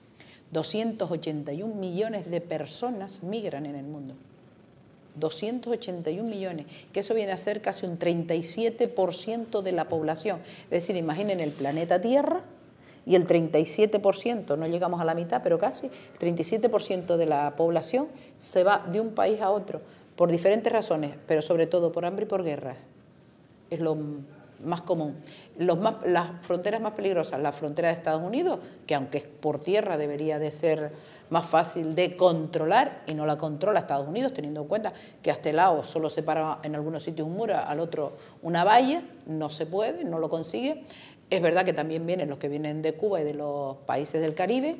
281 millones de personas migran en el mundo. 281 millones, que eso viene a ser casi un 37% de la población. Es decir, imaginen el planeta Tierra y el 37%, no llegamos a la mitad, pero casi, el 37% de la población se va de un país a otro por diferentes razones, pero sobre todo por hambre y por guerra. Es lo más común. Las fronteras más peligrosas, la frontera de Estados Unidos, que aunque es por tierra debería de ser más fácil de controlar, y no la controla Estados Unidos, teniendo en cuenta que hasta el lado solo separa en algunos sitios un muro, al otro una valla, no se puede, no lo consigue. Es verdad que también vienen los que vienen de Cuba y de los países del Caribe,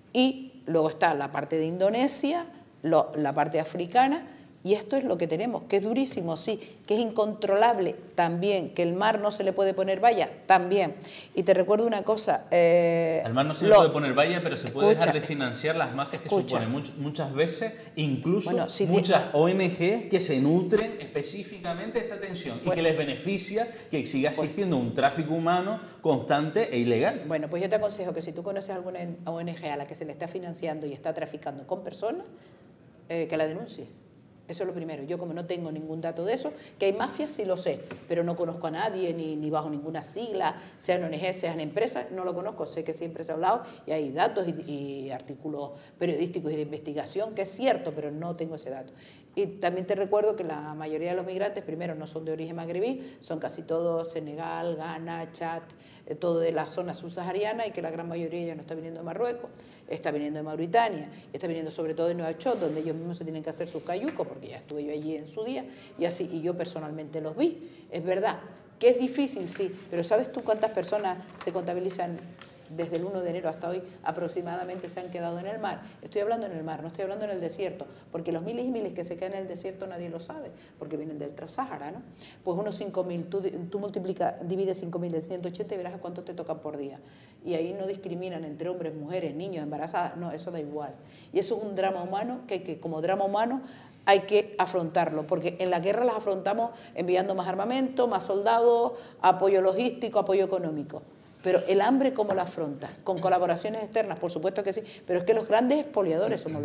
y luego está la parte de Indonesia, la parte africana, y esto es lo que tenemos, que es durísimo, sí, que es incontrolable también, que el mar no se le puede poner valla, también. Y te recuerdo una cosa... al mar no se le puede poner valla, pero se puede dejar de financiar las mafias que suponen muchas veces, incluso muchas ONG que se nutren específicamente de esta tensión y que les beneficia que siga existiendo un tráfico humano constante e ilegal. Bueno, pues yo te aconsejo que si tú conoces alguna ONG a la que se le está financiando y está traficando con personas, que la denuncie. Eso es lo primero. Yo, como no tengo ningún dato de eso, que hay mafias sí lo sé, pero no conozco a nadie, ni bajo ninguna sigla, sean ONG, sean empresas, no lo conozco. Sé que siempre se ha hablado y hay datos y artículos periodísticos y de investigación, que es cierto, pero no tengo ese dato. Y también te recuerdo que la mayoría de los migrantes, primero, no son de origen magrebí, son casi todos Senegal, Ghana, Chad, todo de la zona subsahariana, y que la gran mayoría ya no está viniendo de Marruecos, está viniendo de Mauritania, está viniendo sobre todo de Nuakchot, donde ellos mismos se tienen que hacer sus cayucos, porque ya estuve yo allí en su día, y así, y yo personalmente los vi. Es verdad que es difícil, sí, pero ¿sabes tú cuántas personas se contabilizan desde el 1 de enero hasta hoy aproximadamente se han quedado en el mar? Estoy hablando en el mar, no estoy hablando en el desierto, porque los miles y miles que se quedan en el desierto nadie lo sabe, porque vienen del Trasahara, ¿no? Pues unos 5.000, tú divides 5.000 en 180 y verás a cuántos te tocan por día. Y ahí no discriminan entre hombres, mujeres, niños, embarazadas, no, eso da igual. Y eso es un drama humano que como drama humano hay que afrontarlo, porque en la guerra las afrontamos enviando más armamento, más soldados, apoyo logístico, apoyo económico. Pero el hambre, ¿cómo la afronta? Con colaboraciones externas, por supuesto que sí, pero es que los grandes expoliadores somos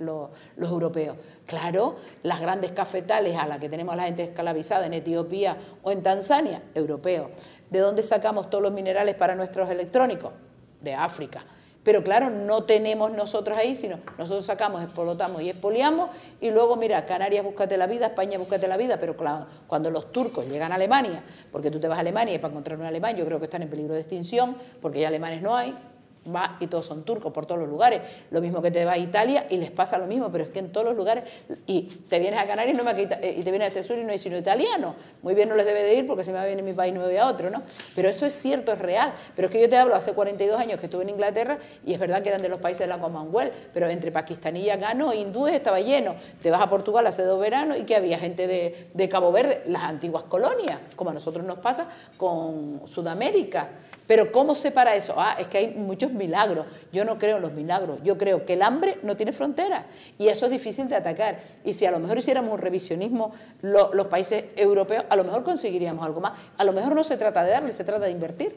los europeos. Claro, las grandes cafetales a las que tenemos a la gente esclavizada en Etiopía o en Tanzania, europeos. ¿De dónde sacamos todos los minerales para nuestros electrónicos? De África. Pero claro, no tenemos nosotros ahí, sino nosotros sacamos, explotamos y expoliamos, y luego, mira, Canarias búscate la vida, España búscate la vida, pero claro, cuando los turcos llegan a Alemania, porque tú te vas a Alemania y para encontrar un alemán yo creo que están en peligro de extinción, porque ya alemanes no hay, va y todos son turcos por todos los lugares. Lo mismo que te vas a Italia y les pasa lo mismo, pero es que en todos los lugares, y te vienes a Canarias y te vienes a este sur y no hay sino italiano. Muy bien no les debe de ir, porque si me va bien en mi país no me voy a otro, ¿no? Pero eso es cierto, es real. Pero es que yo te hablo hace 42 años que estuve en Inglaterra y es verdad que eran de los países de la Commonwealth, pero entre pakistaníes, afganos e hindúes estaba lleno. Te vas a Portugal hace 2 veranos y que había gente de Cabo Verde, las antiguas colonias, como a nosotros nos pasa con Sudamérica. Pero ¿cómo se para eso? Es que hay muchos milagros. Yo no creo en los milagros. Yo creo que el hambre no tiene fronteras y eso es difícil de atacar. Y si a lo mejor hiciéramos un revisionismo los países europeos, a lo mejor conseguiríamos algo más. A lo mejor no se trata de darle, se trata de invertir.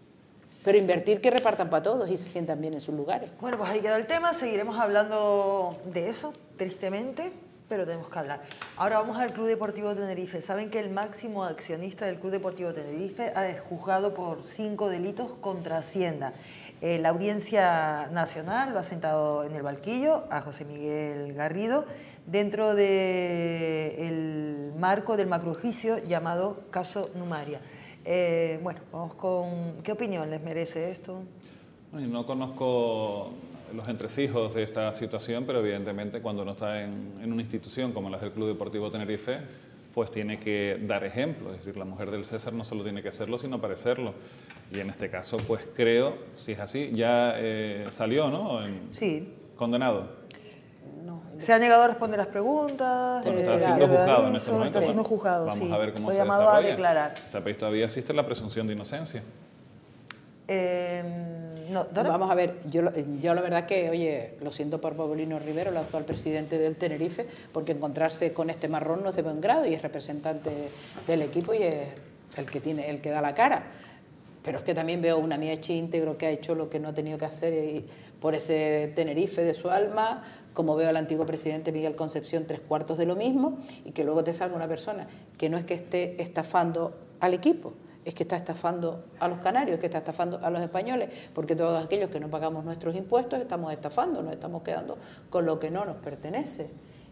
Pero invertir que repartan para todos y se sientan bien en sus lugares. Bueno, pues ahí quedó el tema. Seguiremos hablando de eso, tristemente, pero tenemos que hablar. Ahora vamos al Club Deportivo Tenerife. Saben que el máximo accionista del Club Deportivo Tenerife es juzgado por 5 delitos contra Hacienda. La Audiencia Nacional lo ha sentado en el banquillo a José Miguel Garrido dentro del marco del macrojuicio llamado Caso Numaria. Bueno, vamos con... ¿Qué opinión les merece esto? No conozco los entresijos de esta situación, pero evidentemente cuando uno está en una institución como la del Club Deportivo Tenerife, pues tiene que dar ejemplo. Es decir, la mujer del César no solo tiene que hacerlo, sino parecerlo. Y en este caso, pues creo, si es así, ya salió, ¿no? Sí. Condenado. No. Se ha negado a responder las preguntas. Bueno, está siendo juzgado en este momento. Está siendo juzgado, vamos sí. a ver cómo Fue se llamado desarrolla. a declarar. Este país todavía existe la presunción de inocencia. No, ¿Dora? Vamos a ver, yo la verdad que, oye, lo siento por Paulino Rivero, el actual presidente del Tenerife, porque encontrarse con este marrón no es de buen grado y es representante del equipo y es el que da la cara. Pero es que también veo una Miachi íntegro que ha hecho lo que no ha tenido que hacer por ese Tenerife de su alma, como veo al antiguo presidente Miguel Concepción 3/4 de lo mismo, y que luego te salga una persona que no es que esté estafando al equipo, es que está estafando a los canarios, que está estafando a los españoles, porque todos aquellos que no pagamos nuestros impuestos estamos estafando, nos estamos quedando con lo que no nos pertenece.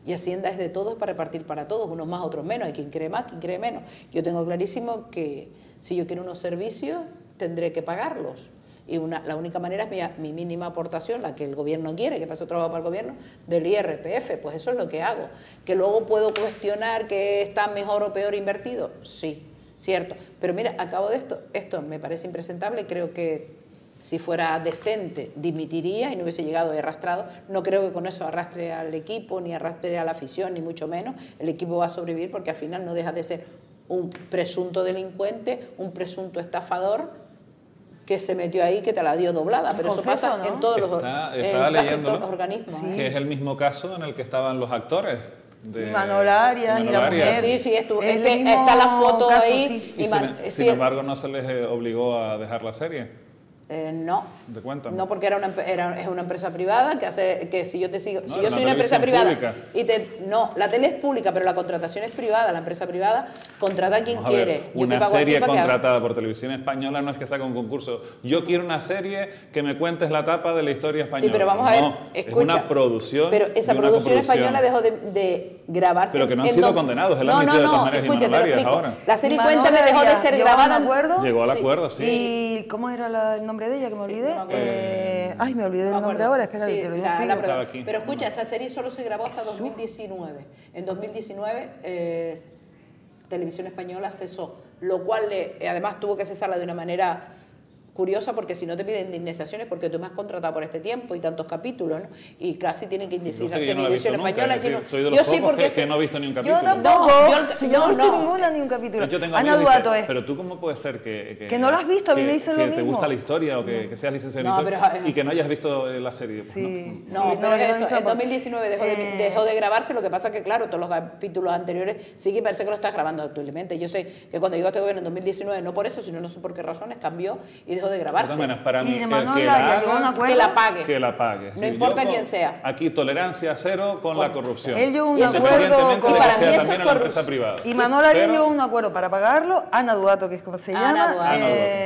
Y Hacienda es de todos, para repartir para todos, unos más, otros menos, hay quien cree más, quien cree menos. Yo tengo clarísimo que si yo quiero unos servicios, tendré que pagarlos. Y la única manera es mi mínima aportación, la que el gobierno quiere, que pase trabajo para el gobierno, del IRPF, pues eso es lo que hago. Que luego puedo cuestionar que está mejor o peor invertido, sí, cierto. Pero mira, acabo de esto me parece impresentable, creo que si fuera decente dimitiría y no hubiese llegado arrastrado. No creo que con eso arrastre al equipo, ni arrastre a la afición, ni mucho menos. El equipo va a sobrevivir porque al final no deja de ser un presunto delincuente, un presunto estafador, que se metió ahí, que te la dio doblada, pero eso pasa, ¿no?, en todos casi todos los organismos. Sí. Que es el mismo caso en el que estaban los actores. Sí, Manol Arias y la mujer. Sí, está la foto caso, ahí. Sí. Sin embargo, ¿no se les obligó a dejar la serie? No. Cuéntame. No, porque es una empresa privada que hace que si yo te sigo, si yo soy una empresa privada no, la tele es pública, pero la contratación es privada. La empresa privada contrata a quien quiere. Una serie contratada por Televisión Española no es que saca un concurso. Yo quiero una serie que me cuentes la etapa de la historia española. Sí, pero vamos a ver, escucha, es una producción. Pero esa producción española dejó de grabarse. Pero que no han sido condenados, es la admitido de todas maneras Manol ahora. La serie Cuéntame dejó de ser grabada. Llegó al acuerdo, sí. ¿Y cómo era el nombre de ella, que me olvidé? Me olvidé el nombre ahora, espera, te lo digo. Pero escucha, esa serie solo se grabó hasta 2019. En 2019 Televisión Española cesó, lo cual además tuvo que cesarla de una manera curiosa, porque si no te piden indemnizaciones porque tú me has contratado por este tiempo y tantos capítulos, ¿no? Y casi tienen que indemnizar Televisión Española. Soy de los pocos que no he visto ni un capítulo. Yo tampoco. No he visto ninguna ni un capítulo. Ana Duato es. Pero tú, ¿cómo puede ser que no lo has visto? A mí me dicen lo mismo. Que te gusta la historia o que seas licenciado y que no hayas visto la serie. Sí. Pero eso, en 2019 dejó de grabarse. Lo que pasa que, claro, todos los capítulos anteriores sí que parece que lo estás grabando actualmente. Yo sé que cuando llegó a este gobierno en 2019, no por eso, sino no sé por qué razones, cambió y dejó de grabarse. Para mí, y de Manol Arias llegó a un acuerdo. Que la pague. No importa quién sea. Aquí tolerancia cero con la corrupción. Él llegó a un acuerdo con para mí eso es corrupción privada. Y Manol Arias llegó a un acuerdo para pagarlo. Ana Duato, que es como se llama,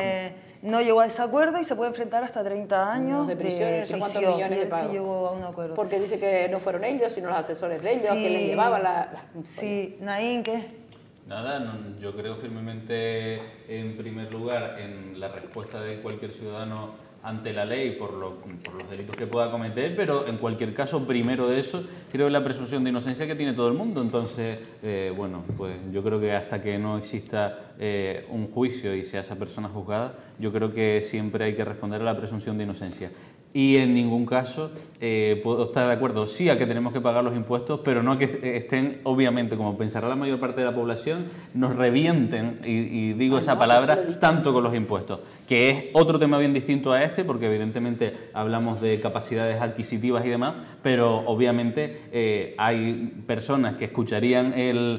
no llegó a ese acuerdo y se puede enfrentar hasta 30 años de prisión y no sé cuántos millones de pagos. Sí llegó a un acuerdo. Porque dice que no fueron ellos, sino los asesores de ellos, que les llevaban Sí, Naín, ¿qué? Nada, yo creo firmemente, en primer lugar, en la respuesta de cualquier ciudadano ante la ley por los delitos que pueda cometer, pero en cualquier caso, primero de eso, creo en la presunción de inocencia que tiene todo el mundo. Entonces, bueno, pues yo creo que hasta que no exista un juicio y sea esa persona juzgada, yo creo que siempre hay que responder a la presunción de inocencia. Y en ningún caso puedo estar de acuerdo, sí, a que tenemos que pagar los impuestos, pero no a que estén, obviamente, como pensará la mayor parte de la población, nos revienten, y digo esa palabra, tanto con los impuestos, que es otro tema bien distinto a este, porque evidentemente hablamos de capacidades adquisitivas y demás, pero obviamente hay personas que escucharían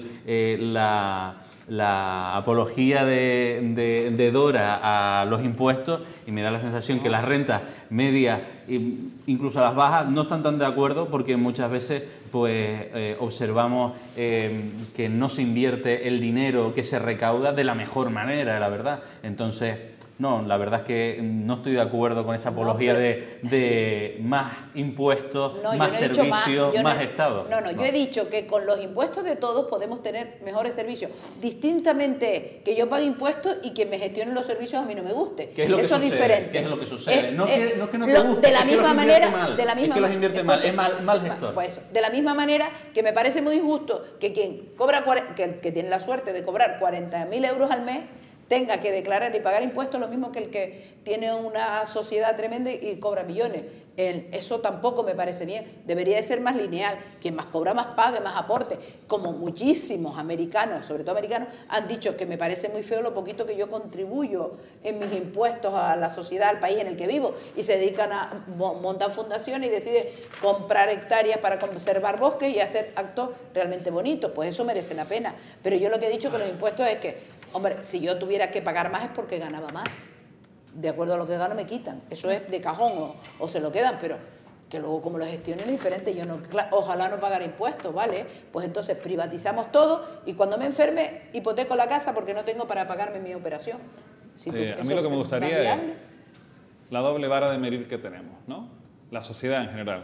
la apología de Dora a los impuestos y me da la sensación que las rentas medias, incluso las bajas, no están tan de acuerdo, porque muchas veces pues observamos que no se invierte el dinero que se recauda de la mejor manera, la verdad. Entonces, no, la verdad es que no estoy de acuerdo con esa apología de más impuestos, más servicios, más Estado. Yo he dicho que con los impuestos de todos podemos tener mejores servicios. Distintamente que yo pague impuestos y que me gestionen los servicios a mí no me guste. ¿Qué es lo que sucede? Es diferente. ¿Qué es lo que sucede? No es que no te guste, de la misma manera, es que los invierte mal, es mal gestor. Pues de la misma manera que me parece muy injusto que quien cobra que tiene la suerte de cobrar 40.000 euros al mes tenga que declarar y pagar impuestos lo mismo que el que tiene una sociedad tremenda y cobra millones. Eso tampoco me parece bien. Debería de ser más lineal. Quien más cobra más pague, más aporte. Como muchísimos americanos, sobre todo americanos, han dicho que me parece muy feo lo poquito que yo contribuyo en mis impuestos a la sociedad, al país en el que vivo, y se dedican a montar fundaciones y deciden comprar hectáreas para conservar bosques y hacer actos realmente bonitos. Pues eso merece la pena. Pero yo lo que he dicho con los impuestos es que, hombre, si yo tuviera que pagar más es porque ganaba más. De acuerdo a lo que gano me quitan. Eso es de cajón o se lo quedan, pero que luego como lo gestionen es diferente. Yo no, ojalá no pagar impuestos, ¿vale? Pues entonces privatizamos todo y cuando me enferme hipoteco la casa porque no tengo para pagarme mi operación. A mí lo que me gustaría es la doble vara de medir que tenemos, ¿no? La sociedad en general.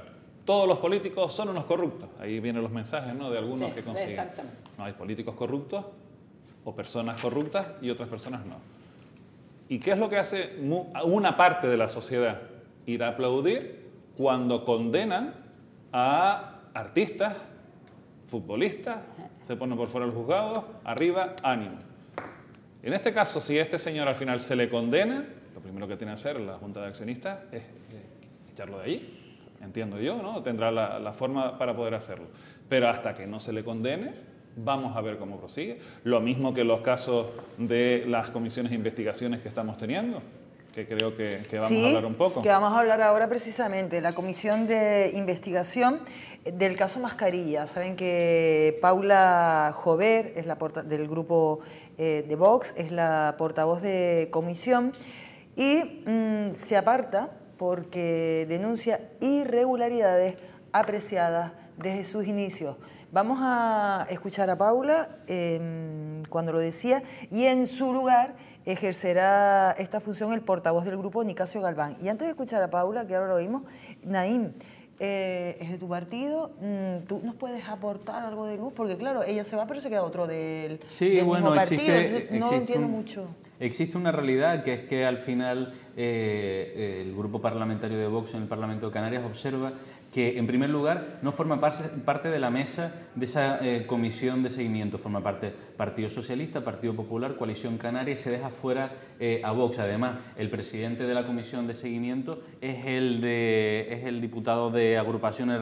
todos los políticos son unos corruptos. Ahí vienen los mensajes, ¿no?, de algunos sí, que consiguen. Exactamente. No, hay políticos corruptos o personas corruptas y otras personas no. ¿Y qué es lo que hace una parte de la sociedad? Ir a aplaudir cuando condenan a artistas, futbolistas, se ponen por fuera de los juzgados, arriba, ánimo. En este caso, si a este señor al final se le condena, lo primero que tiene que hacer la Junta de Accionistas es echarlo de allí, entiendo yo, ¿no? Tendrá la forma para poder hacerlo. Pero hasta que no se le condene, vamos a ver cómo prosigue. Lo mismo que los casos de las comisiones de investigaciones que estamos teniendo, que creo que vamos a hablar un poco. Que vamos a hablar ahora precisamente, la comisión de investigación del caso Mascarilla. Saben que Paula Jover, es del grupo de Vox, es la portavoz de comisión y se aparta porque denuncia irregularidades apreciadas desde sus inicios. Vamos a escuchar a Paula cuando lo decía y en su lugar ejercerá esta función el portavoz del grupo, Nicasio Galván. Y antes de escuchar a Paula, que ahora lo oímos, Naim, es de tu partido, ¿tú nos puedes aportar algo de luz? Porque claro, ella se va, pero se queda otro del mismo partido, entonces no lo entiendo mucho. Existe una realidad, que es que al final el grupo parlamentario de Vox en el Parlamento de Canarias observa que, en primer lugar, no forma parte de la mesa de esa comisión de seguimiento. Forma parte Partido Socialista, Partido Popular, Coalición Canaria, y se deja fuera a Vox. Además, el presidente de la comisión de seguimiento es el diputado de agrupaciones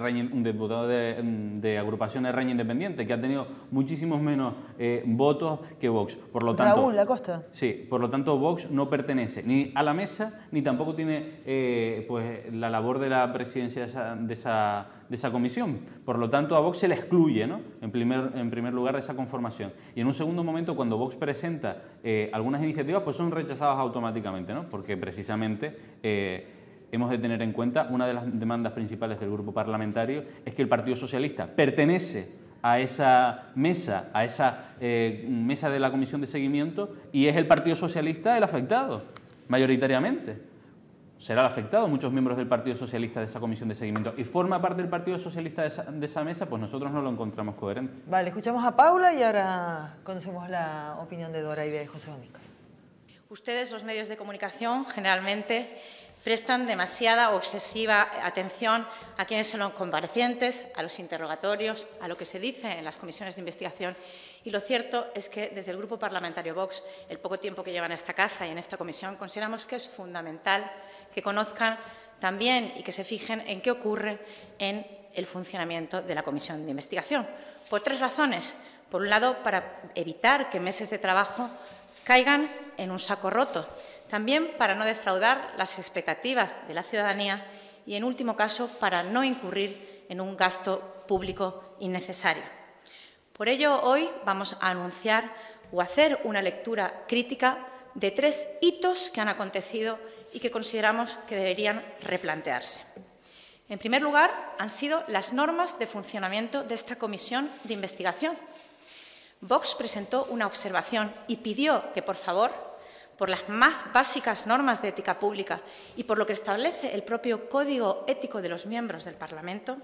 de agrupaciones Reña Independiente, que ha tenido muchísimos menos votos que Vox. Por lo tanto, Raúl Acosta. Sí, por lo tanto, Vox no pertenece ni a la mesa, ni tampoco tiene pues, la labor de la presidencia de esa comisión. Por lo tanto, a Vox se le excluye, ¿no?, en primer lugar de esa conformación. Y en un segundo momento, cuando Vox presenta algunas iniciativas, pues son rechazadas automáticamente, ¿no?, porque precisamente hemos de tener en cuenta, una de las demandas principales del grupo parlamentario es que el Partido Socialista pertenece a esa mesa de la comisión de seguimiento, y es el Partido Socialista el afectado, mayoritariamente. Será el afectado, muchos miembros del Partido Socialista de esa comisión de seguimiento, y forma parte del Partido Socialista de esa mesa, pues nosotros no lo encontramos coherente. Vale, escuchamos a Paula y ahora conocemos la opinión de Dora y de José Óscar. Ustedes, los medios de comunicación, generalmente prestan demasiada o excesiva atención a quiénes son los comparecientes, a los interrogatorios, a lo que se dice en las comisiones de investigación. Y lo cierto es que desde el Grupo Parlamentario Vox, el poco tiempo que llevan en esta casa y en esta comisión, consideramos que es fundamental que conozcan también y que se fijen en qué ocurre en el funcionamiento de la comisión de investigación. Por tres razones. Por un lado, para evitar que meses de trabajo caigan en un saco roto. También para no defraudar las expectativas de la ciudadanía y, en último caso, para no incurrir en un gasto público innecesario. Por ello, hoy vamos a anunciar o hacer una lectura crítica de tres hitos que han acontecido y que consideramos que deberían replantearse. En primer lugar, han sido las normas de funcionamiento de esta comisión de investigación. Vox presentó una observación y pidió que, por favor, por las más básicas normas de ética pública y por lo que establece el propio Código Ético de los miembros del Parlamento,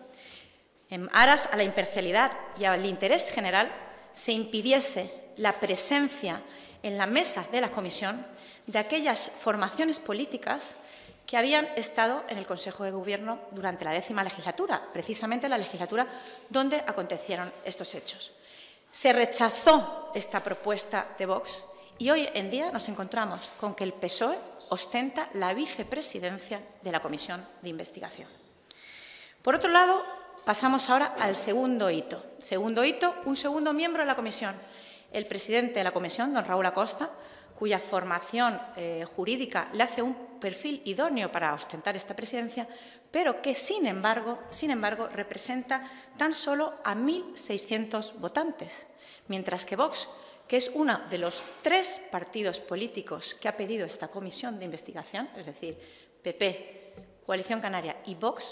en aras a la imparcialidad y al interés general, se impidiese la presencia en la mesa de la comisión de aquellas formaciones políticas que habían estado en el Consejo de Gobierno durante la 10ª legislatura, precisamente la legislatura donde acontecieron estos hechos. Se rechazó esta propuesta de Vox y hoy en día nos encontramos con que el PSOE ostenta la vicepresidencia de la Comisión de Investigación. Por otro lado, pasamos ahora al segundo hito. Segundo hito, un segundo miembro de la comisión, el presidente de la comisión, don Raúl Acosta, cuya formación jurídica le hace un perfil idóneo para ostentar esta presidencia, pero que, sin embargo, representa tan solo a 1.600 votantes, mientras que Vox, que es uno de los tres partidos políticos que ha pedido esta comisión de investigación, es decir, PP, Coalición Canaria y Vox,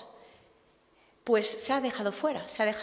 pues se ha dejado fuera,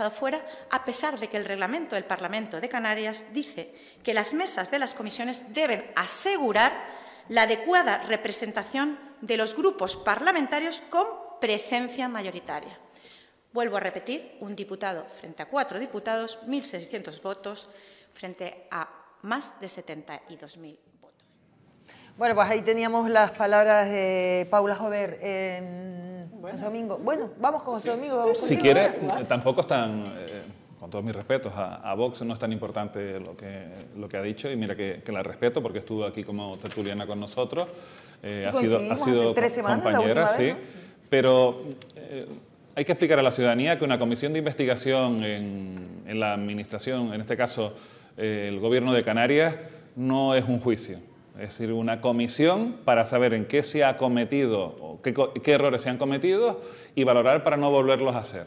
a pesar de que el reglamento del Parlamento de Canarias dice que las mesas de las comisiones deben asegurar la adecuada representación de los grupos parlamentarios con presencia mayoritaria. Vuelvo a repetir, un diputado frente a 4 diputados, 1.600 votos frente a más de 72.000 votos. Bueno, pues ahí teníamos las palabras de Paula Jover. José Domingo. Bueno, vamos con José Domingo. Vamos si quiere, tampoco están, con todos mis respetos, a Vox no es tan importante lo que ha dicho, y mira que la respeto porque estuvo aquí como tertuliana con nosotros. Sí, ha sido hace 3 semanas, compañera, sí. vez, ¿no? Pero hay que explicar a la ciudadanía que una comisión de investigación en la administración, en este caso el Gobierno de Canarias, no es un juicio. Es decir, una comisión para saber en qué se ha cometido o qué errores se han cometido y valorar para no volverlos a hacer.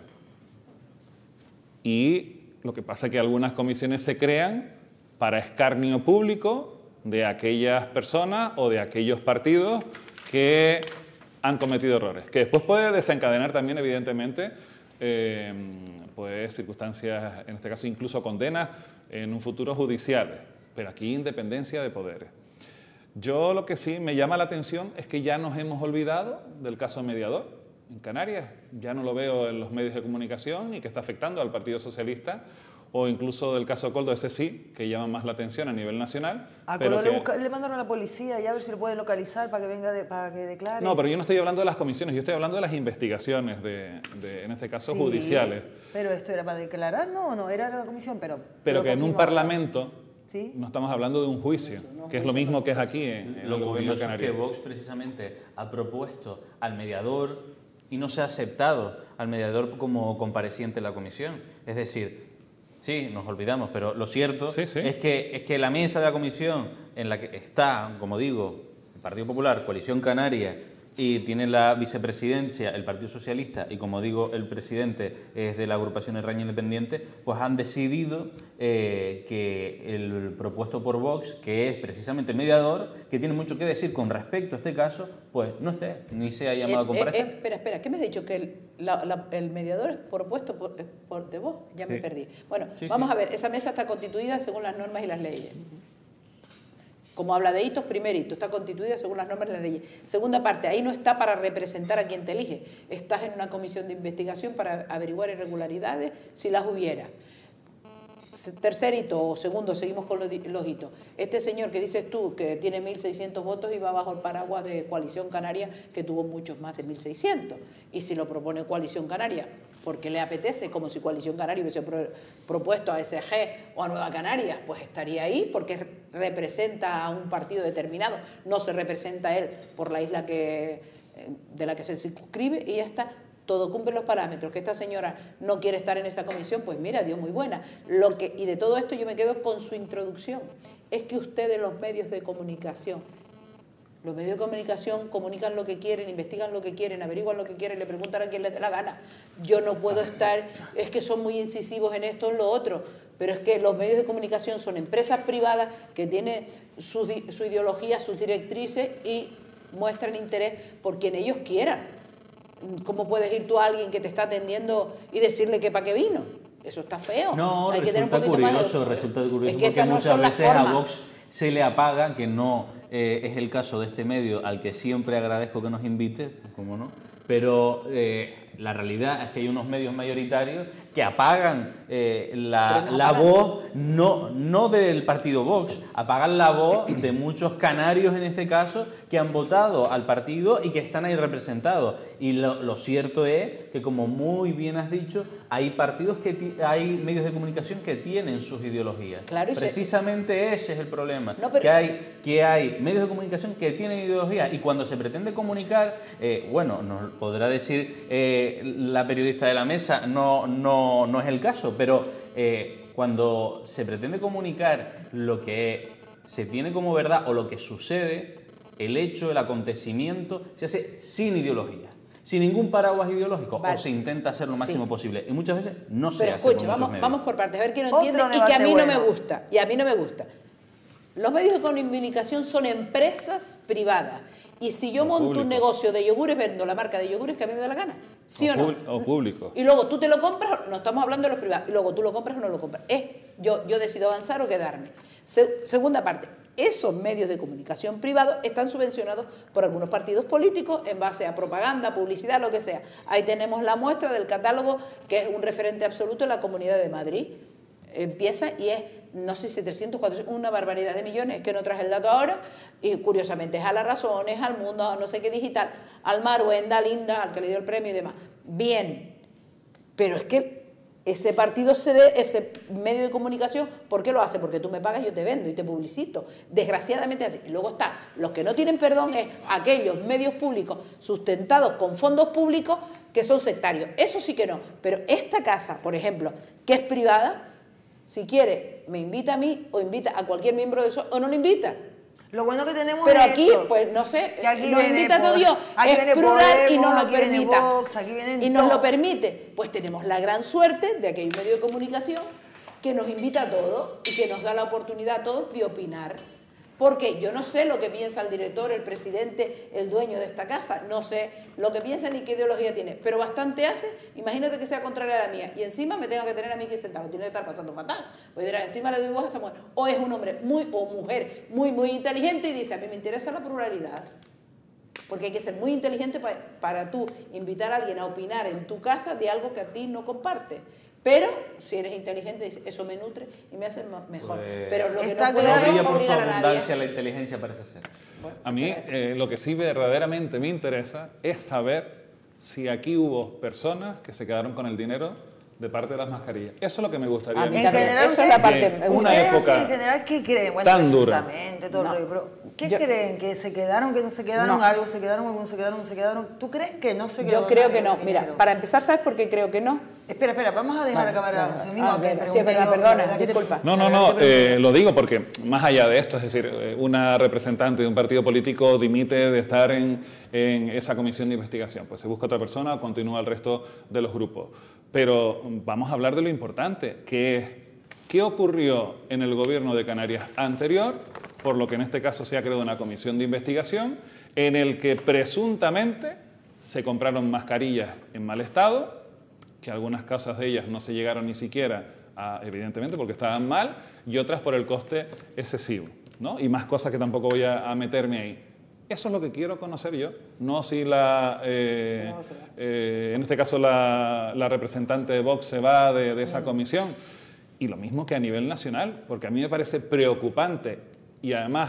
Y lo que pasa es que algunas comisiones se crean para escarnio público de aquellas personas o de aquellos partidos que han cometido errores, que después puede desencadenar también, evidentemente, pues circunstancias, en este caso incluso condenas en un futuro judiciales, pero aquí independencia de poderes. Yo lo que sí me llama la atención es que ya nos hemos olvidado del caso mediador en Canarias, ya no lo veo en los medios de comunicación y que está afectando al Partido Socialista, o incluso del caso Koldo, ese sí, que llama más la atención a nivel nacional. A Koldo le mandaron a la policía y a ver si lo pueden localizar para que venga, para que declare. No, pero yo no estoy hablando de las comisiones, yo estoy hablando de las investigaciones, en este caso, sí, judiciales. Pero esto era para declarar, no era la comisión, pero que en un parlamento, ¿sí? No estamos hablando de un juicio, que es lo mismo que es aquí en el Gobierno de Canarias. Lo curioso es que Vox precisamente ha propuesto al mediador y no se ha aceptado al mediador como compareciente en la comisión. Es decir, sí, nos olvidamos, pero lo cierto es que la mesa de la comisión en la que está, como digo, el Partido Popular, Coalición Canaria, y tiene la vicepresidencia el Partido Socialista y, como digo, el presidente es de la agrupación Erraña Independiente, pues han decidido que el propuesto por Vox, que es precisamente el mediador, que tiene mucho que decir con respecto a este caso, pues no esté, ni se ha llamado a comparecer. Espera, ¿qué me has dicho? ¿Que el mediador es propuesto de Vox? Ya me perdí. Bueno, vamos a ver, esa mesa está constituida según las normas y las leyes. Como habla de hitos, primer hito, está constituida según las normas de la ley. Segunda parte, ahí no está para representar a quien te elige. Estás en una comisión de investigación para averiguar irregularidades, si las hubiera. Tercer hito o segundo, seguimos con los hitos. Este señor que dices tú, que tiene 1.600 votos y va bajo el paraguas de Coalición Canaria, que tuvo muchos más de 1.600. Y si lo propone Coalición Canaria, porque le apetece, como si Coalición Canaria hubiese propuesto a SG o a Nueva Canarias, pues estaría ahí porque representa a un partido determinado, no se representa a él por la isla de la que se circunscribe y ya está. Todo cumple los parámetros. Que esta señora no quiere estar en esa comisión, pues mira, Dios, muy buena. Y de todo esto yo me quedo con su introducción. Es que ustedes, los medios de comunicación, comunican lo que quieren, investigan lo que quieren, averiguan lo que quieren, le preguntan a quien les dé la gana. Yo no puedo estar, es que son muy incisivos en esto, en lo otro, pero es que los medios de comunicación son empresas privadas que tienen su ideología, sus directrices y muestran interés por quien ellos quieran. ¿Cómo puedes ir tú a alguien que te está atendiendo y decirle que para qué vino? Eso está feo. No, hay que tener un poquito resulta curioso es que porque muchas veces a Vox se le apaga, que no es el caso de este medio al que siempre agradezco que nos invite, como no, pero la realidad es que hay unos medios mayoritarios que apagan la voz, no del partido Vox, apagan la voz de muchos canarios en este caso que han votado al partido y que están ahí representados. Y lo cierto es que, como muy bien has dicho, hay partidos hay medios de comunicación que tienen sus ideologías. Claro, precisamente ese es el problema, que hay medios de comunicación que tienen ideología y cuando se pretende comunicar, bueno, nos podrá decir la periodista de la mesa, no es el caso, pero cuando se pretende comunicar lo que se tiene como verdad o lo que sucede, el hecho, el acontecimiento, se hace sin ideología, sin ningún paraguas ideológico, o se intenta hacer lo máximo posible. Y muchas veces no se hace. Pero escucha, vamos por partes, a ver quién no entiende y que a mí no me gusta. Y a mí no me gusta. Los medios de comunicación son empresas privadas. Y si yo monto un negocio de yogures, vendo la marca de yogures que a mí me da la gana. ¿Sí o no? O público. Y luego tú te lo compras, no estamos hablando de los privados, y luego tú lo compras o no lo compras. Yo decido avanzar o quedarme. Segunda parte, esos medios de comunicación privados están subvencionados por algunos partidos políticos en base a propaganda, publicidad, lo que sea. Ahí tenemos la muestra del catálogo, que es un referente absoluto en la Comunidad de Madrid. Empieza y es, no sé si 300, 400, una barbaridad de millones, que no traje el dato ahora, y curiosamente es a La Razón, es al Mundo, a no sé qué digital, al Maruenda, Linda, al que le dio el premio y demás. Bien, pero es que ese partido ese medio de comunicación, ¿por qué lo hace? Porque tú me pagas, yo te vendo y te publicito. Desgraciadamente así. Y luego está, los que no tienen perdón es aquellos medios públicos sustentados con fondos públicos que son sectarios. Eso sí que no. Pero esta casa, por ejemplo, que es privada, si quiere, me invita a mí o invita a cualquier miembro del PSOE o no lo invita. Lo bueno que tenemos pero es aquí, eso, pues no sé, aquí nos invita todo Dios, es plural y nos lo permita. Vox, y nos lo permite. Pues tenemos la gran suerte de que hay un medio de comunicación que nos invita a todos y que nos da la oportunidad a todos de opinar. Porque yo no sé lo que piensa el director, el presidente, el dueño de esta casa, no sé lo que piensa ni qué ideología tiene, pero bastante hace. Imagínate que sea contraria a la mía y encima me tenga que tener a mí que sentado, tiene que estar pasando fatal. Pues dirá, encima le doy voz a esa mujer, o es un hombre o mujer muy inteligente y dice, a mí me interesa la pluralidad. Porque hay que ser muy inteligente para tú invitar a alguien a opinar en tu casa de algo que a ti no comparte. Pero si eres inteligente, dices, eso me nutre y me hace mejor. Pues, pero lo que está no puede claro, es por su obligar a nadie. abundancia la inteligencia parece ser. Bueno, A mí lo que sí verdaderamente me interesa es saber si aquí hubo personas que se quedaron con el dinero de parte de las mascarillas. Eso es lo que me gustaría. A mí En también. general, Eso es la parte. que una ustedes época en general, ¿qué creen? Bueno, tan dura. presuntamente, todo el No. rollo, pero ¿qué Yo- creen? ¿Que se quedaron, que no se quedaron? No. Algo se quedaron, algunos se quedaron, no se quedaron. ¿Tú crees que no se quedó? Yo creo nadie que no. con Mira, dinero? para empezar, ¿sabes por qué creo que no? Espera, vamos a dejar Vale, acabar vale, a vale. mismo, que Sí, pregunté es verdad, yo, perdona, la verdad que te- disculpa. No, la verdad que te pregunté. lo digo porque más allá de esto, es decir, una representante de un partido político dimite de estar en esa comisión de investigación, pues se busca otra persona o continúa el resto de los grupos. Pero vamos a hablar de lo importante, que es qué ocurrió en el gobierno de Canarias anterior, por lo que en este caso se ha creado una comisión de investigación, en el que presuntamente se compraron mascarillas en mal estado, que algunas causas de ellas no se llegaron ni siquiera a, evidentemente porque estaban mal, y otras por el coste excesivo, ¿no? Y más cosas que tampoco voy a meterme ahí. Eso es lo que quiero conocer yo, no si en este caso la representante de Vox se va de esa comisión. Y lo mismo que a nivel nacional, porque a mí me parece preocupante y además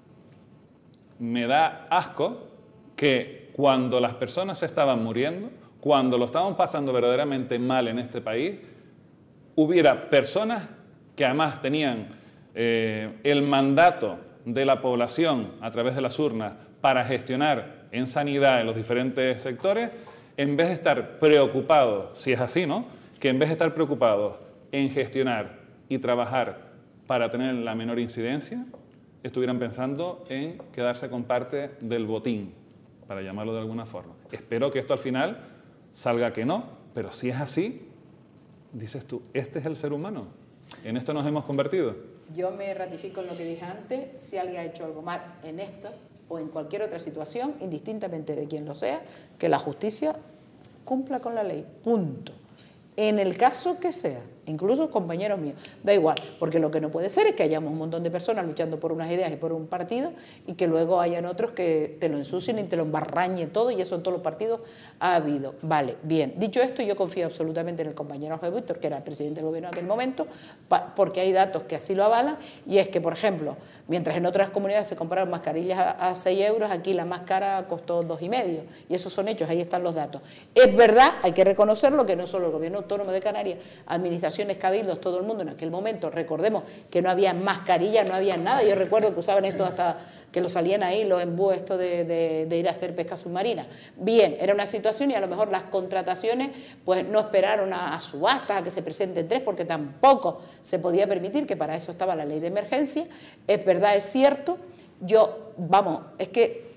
me da asco que cuando las personas se estaban muriendo, cuando lo estaban pasando verdaderamente mal en este país, hubiera personas que además tenían el mandato de la población a través de las urnas para gestionar en sanidad en los diferentes sectores, en vez de estar preocupados, si es así, ¿no? Que en vez de estar preocupados en gestionar y trabajar para tener la menor incidencia, estuvieran pensando en quedarse con parte del botín, para llamarlo de alguna forma. Espero que esto al final salga que no, pero si es así, dices tú, este es el ser humano, en esto nos hemos convertido. Yo me ratifico en lo que dije antes, si alguien ha hecho algo mal en esta o en cualquier otra situación, indistintamente de quién lo sea, que la justicia cumpla con la ley, punto. En el caso que sea, incluso compañeros míos, da igual, porque lo que no puede ser es que hayamos un montón de personas luchando por unas ideas y por un partido y que luego hayan otros que te lo ensucien y te lo embarrañen todo, y eso en todos los partidos ha habido. Vale, bien. Dicho esto, yo confío absolutamente en el compañero Jorge Víctor, que era el presidente del gobierno en aquel momento, porque hay datos que así lo avalan, y es que, por ejemplo, mientras en otras comunidades se compraron mascarillas a 6 euros, aquí la más cara costó 2,5, y esos son hechos, ahí están los datos. Es verdad, hay que reconocerlo, que no solo el gobierno autónomo de Canarias, administraciones, cabildos, todo el mundo en aquel momento, recordemos que no había mascarillas, no había nada, yo recuerdo que usaban esto hasta que lo salían ahí, los embúes esto de ir a hacer pesca submarina. Bien, era una situación y a lo mejor las contrataciones pues no esperaron a subastas, a que se presenten 3, porque tampoco se podía permitir, que para eso estaba la ley de emergencia. Es verdad, es cierto, yo, vamos, es que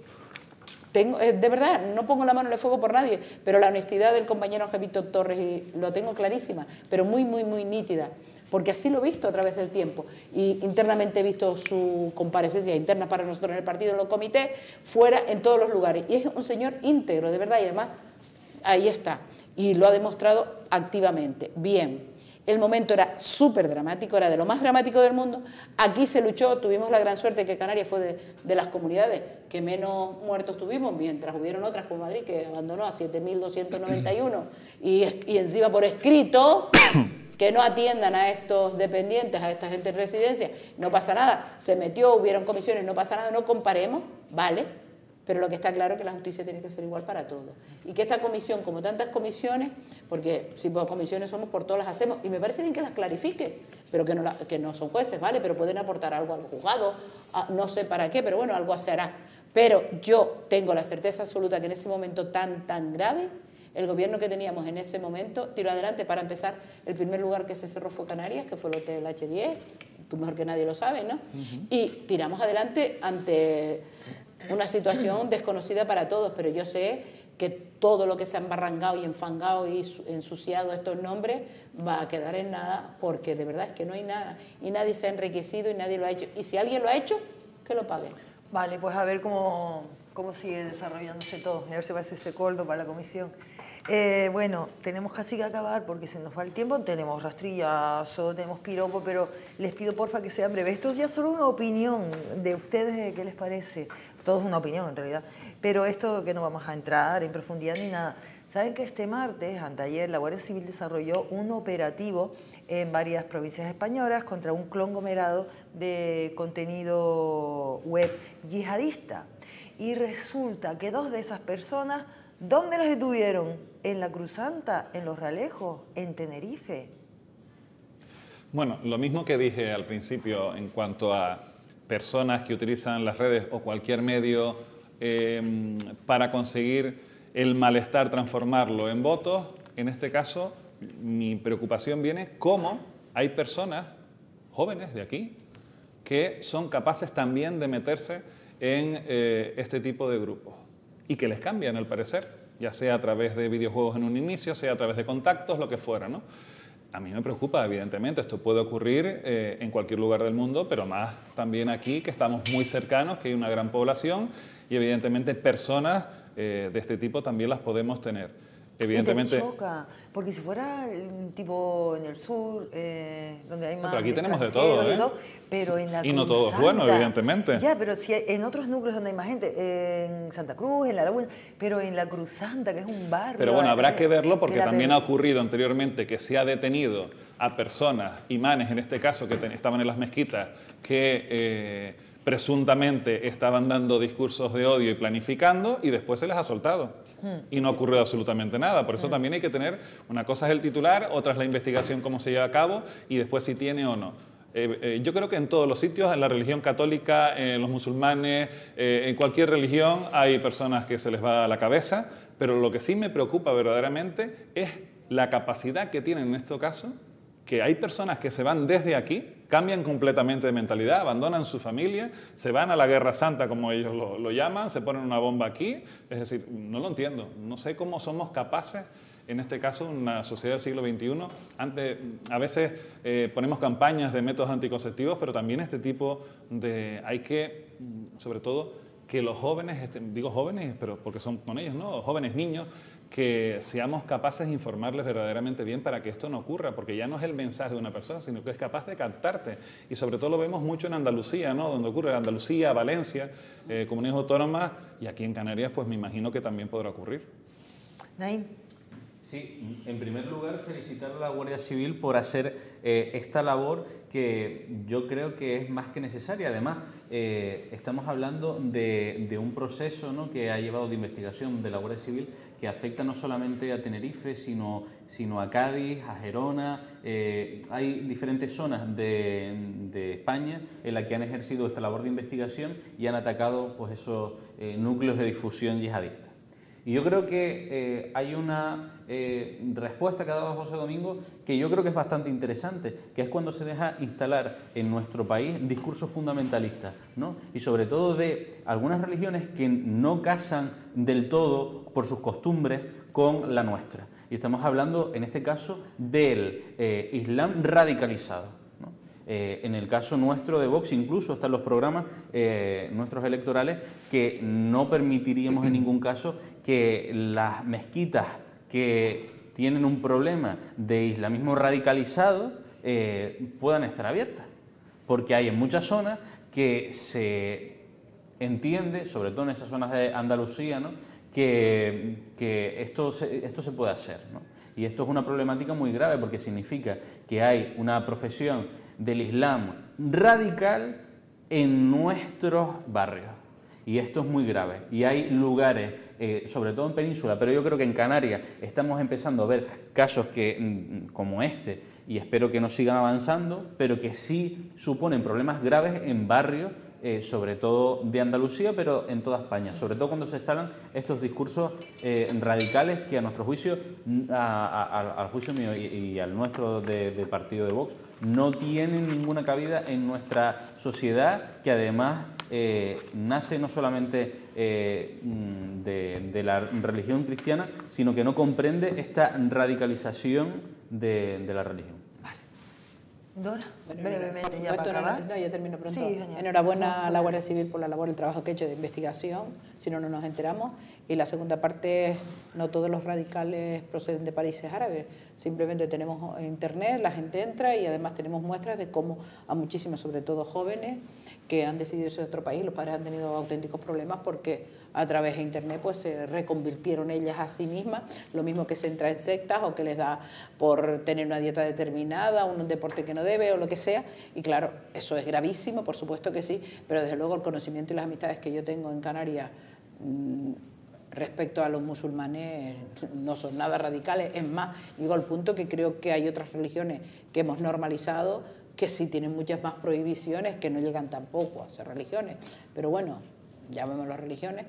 de verdad, no pongo la mano en el fuego por nadie, pero la honestidad del compañero Jevito Torres, y lo tengo clarísima, pero muy nítida, porque así lo he visto a través del tiempo, y internamente he visto su comparecencia interna para nosotros en el partido, en los comités, fuera, en todos los lugares, y es un señor íntegro, de verdad, y además ahí está, y lo ha demostrado activamente. Bien, El momento era súper dramático, era de lo más dramático del mundo. Aquí se luchó, tuvimos la gran suerte que Canarias fue de las comunidades que menos muertos tuvimos, mientras hubieron otras como Madrid que abandonó a 7.291 y encima por escrito que no atiendan a estos dependientes, a esta gente en residencia, no pasa nada. Se metió, hubieron comisiones, no pasa nada, no comparemos, ¿vale? Pero lo que está claro es que la justicia tiene que ser igual para todos. Y que esta comisión, como tantas comisiones, porque si por comisiones somos, por todas las hacemos, y me parece bien que las clarifique, pero que no son jueces, ¿vale? Pero pueden aportar algo al juzgado, no sé para qué, pero bueno, algo se hará. Pero yo tengo la certeza absoluta que en ese momento tan grave, el gobierno que teníamos en ese momento tiró adelante. Para empezar, el primer lugar que se cerró fue Canarias, que fue el Hotel H10, tú mejor que nadie lo sabes, ¿no? Y tiramos adelante ante una situación desconocida para todos, pero yo sé que todo lo que se ha embarrangado y enfangado y ensuciado estos nombres va a quedar en nada, porque de verdad es que no hay nada, y nadie se ha enriquecido y nadie lo ha hecho, y si alguien lo ha hecho, que lo pague. Vale, pues a ver cómo sigue desarrollándose todo, a ver si va a ser ese coldo para la comisión. Bueno, tenemos casi que acabar porque se nos va el tiempo. Tenemos rastrillazo, tenemos piropo, pero les pido porfa que sean breves. Esto es ya solo una opinión de ustedes, ¿qué les parece? Todo es una opinión en realidad, pero esto que no vamos a entrar en profundidad ni nada. Saben que este martes, anteayer, la Guardia Civil desarrolló un operativo en varias provincias españolas contra un conglomerado de contenido web yihadista. Y resulta que 2 de esas personas, ¿dónde las detuvieron? En la Cruzanta, en Los Realejos, en Tenerife. Bueno, lo mismo que dije al principio en cuanto a personas que utilizan las redes o cualquier medio para conseguir el malestar, transformarlo en votos. En este caso, mi preocupación viene cómo hay personas jóvenes de aquí que son capaces también de meterse en este tipo de grupos y que les cambian el parecer, ya sea a través de videojuegos en un inicio, sea a través de contactos, lo que fuera, ¿no? A mí me preocupa, evidentemente, esto puede ocurrir en cualquier lugar del mundo, pero más también aquí, que estamos muy cercanos, que hay una gran población y evidentemente personas de este tipo también las podemos tener. Evidentemente. Y te choca, porque si fuera tipo en el sur, donde hay más. Pero aquí tenemos de todo, ¿eh? Pero en la y no todo es bueno, evidentemente. Ya, pero si en otros núcleos donde hay más gente, en Santa Cruz, en La Laguna, pero en la Cruzanta, que es un barrio. Pero bueno, habrá que verlo porque también ha ocurrido anteriormente que se ha detenido a personas, imanes en este caso, que estaban en las mezquitas, que presuntamente estaban dando discursos de odio y planificando y después se les ha soltado y no ocurrió absolutamente nada. Por eso también hay que tener, una cosa es el titular, otra es la investigación, cómo se lleva a cabo y después si tiene o no. Yo creo que en todos los sitios, en la religión católica, en los musulmanes, en cualquier religión hay personas que se les va a la cabeza, pero lo que sí me preocupa verdaderamente es la capacidad que tienen en este caso, que hay personas que se van desde aquí, cambian completamente de mentalidad, abandonan su familia, se van a la Guerra Santa, como ellos lo llaman, se ponen una bomba aquí. Es decir, no lo entiendo. No sé cómo somos capaces, en este caso, una sociedad del siglo XXI. A veces ponemos campañas de métodos anticonceptivos, pero también este tipo de... Hay que, sobre todo, que los jóvenes, digo jóvenes, pero porque son con ellos, ¿no? Jóvenes niños, que seamos capaces de informarles verdaderamente bien para que esto no ocurra, porque ya no es el mensaje de una persona, sino que es capaz de captarte. Y sobre todo lo vemos mucho en Andalucía, ¿no? Donde ocurre Andalucía, Valencia, comunidades autónomas, y aquí en Canarias, pues me imagino que también podrá ocurrir. Naim. Sí, en primer lugar felicitar a la Guardia Civil por hacer esta labor que yo creo que es más que necesaria. Además, estamos hablando de un proceso, ¿no?, que ha llevado de investigación de la Guardia Civil que afecta no solamente a Tenerife, sino a Cádiz, a Gerona. Hay diferentes zonas de España en las que han ejercido esta labor de investigación y han atacado pues, esos núcleos de difusión yihadista. Y yo creo que hay una respuesta que ha dado José Domingo que yo creo que es bastante interesante, que es cuando se deja instalar en nuestro país discursos fundamentalistas, ¿no? Y sobre todo de algunas religiones que no casan del todo por sus costumbres con la nuestra. Y estamos hablando, en este caso, del Islam radicalizado. En el caso nuestro de Vox, incluso están los programas nuestros electorales que no permitiríamos en ningún caso que las mezquitas que tienen un problema de islamismo radicalizado puedan estar abiertas. Porque hay en muchas zonas que se entiende, sobre todo en esas zonas de Andalucía, ¿no?, que esto se puede hacer, ¿no? Y esto es una problemática muy grave porque significa que hay una profesión del Islam radical en nuestros barrios. Y esto es muy grave. Y hay lugares, sobre todo en Península, pero yo creo que en Canarias estamos empezando a ver casos como este, y espero que no sigan avanzando, pero que sí suponen problemas graves en barrios, sobre todo de Andalucía, pero en toda España, sobre todo cuando se instalan estos discursos radicales que a nuestro juicio, al juicio mío y al nuestro de partido de Vox, no tienen ninguna cabida en nuestra sociedad, que además nace no solamente de la religión cristiana, sino que no comprende esta radicalización de la religión. Dora, Bueno, brevemente ya para acabar. No, ya termino pronto. Sí, genial. Enhorabuena a la Guardia Civil por la labor, el trabajo que ha hecho de investigación, si no, no nos enteramos. Y la segunda parte es, no todos los radicales proceden de países árabes, simplemente tenemos internet, la gente entra y además tenemos muestras de cómo a muchísimas, sobre todo jóvenes, que han decidido irse a otro país, los padres han tenido auténticos problemas porque a través de internet pues se reconvirtieron ellas a sí mismas, lo mismo que se entra en sectas o que les da por tener una dieta determinada, un deporte que no debe o lo que sea, y claro, eso es gravísimo, por supuesto que sí, pero desde luego el conocimiento y las amistades que yo tengo en Canarias respecto a los musulmanes no son nada radicales, es más, digo al punto que creo que hay otras religiones que hemos normalizado que sí tienen muchas más prohibiciones, que no llegan tampoco a ser religiones, pero bueno, llamémoslo religiones,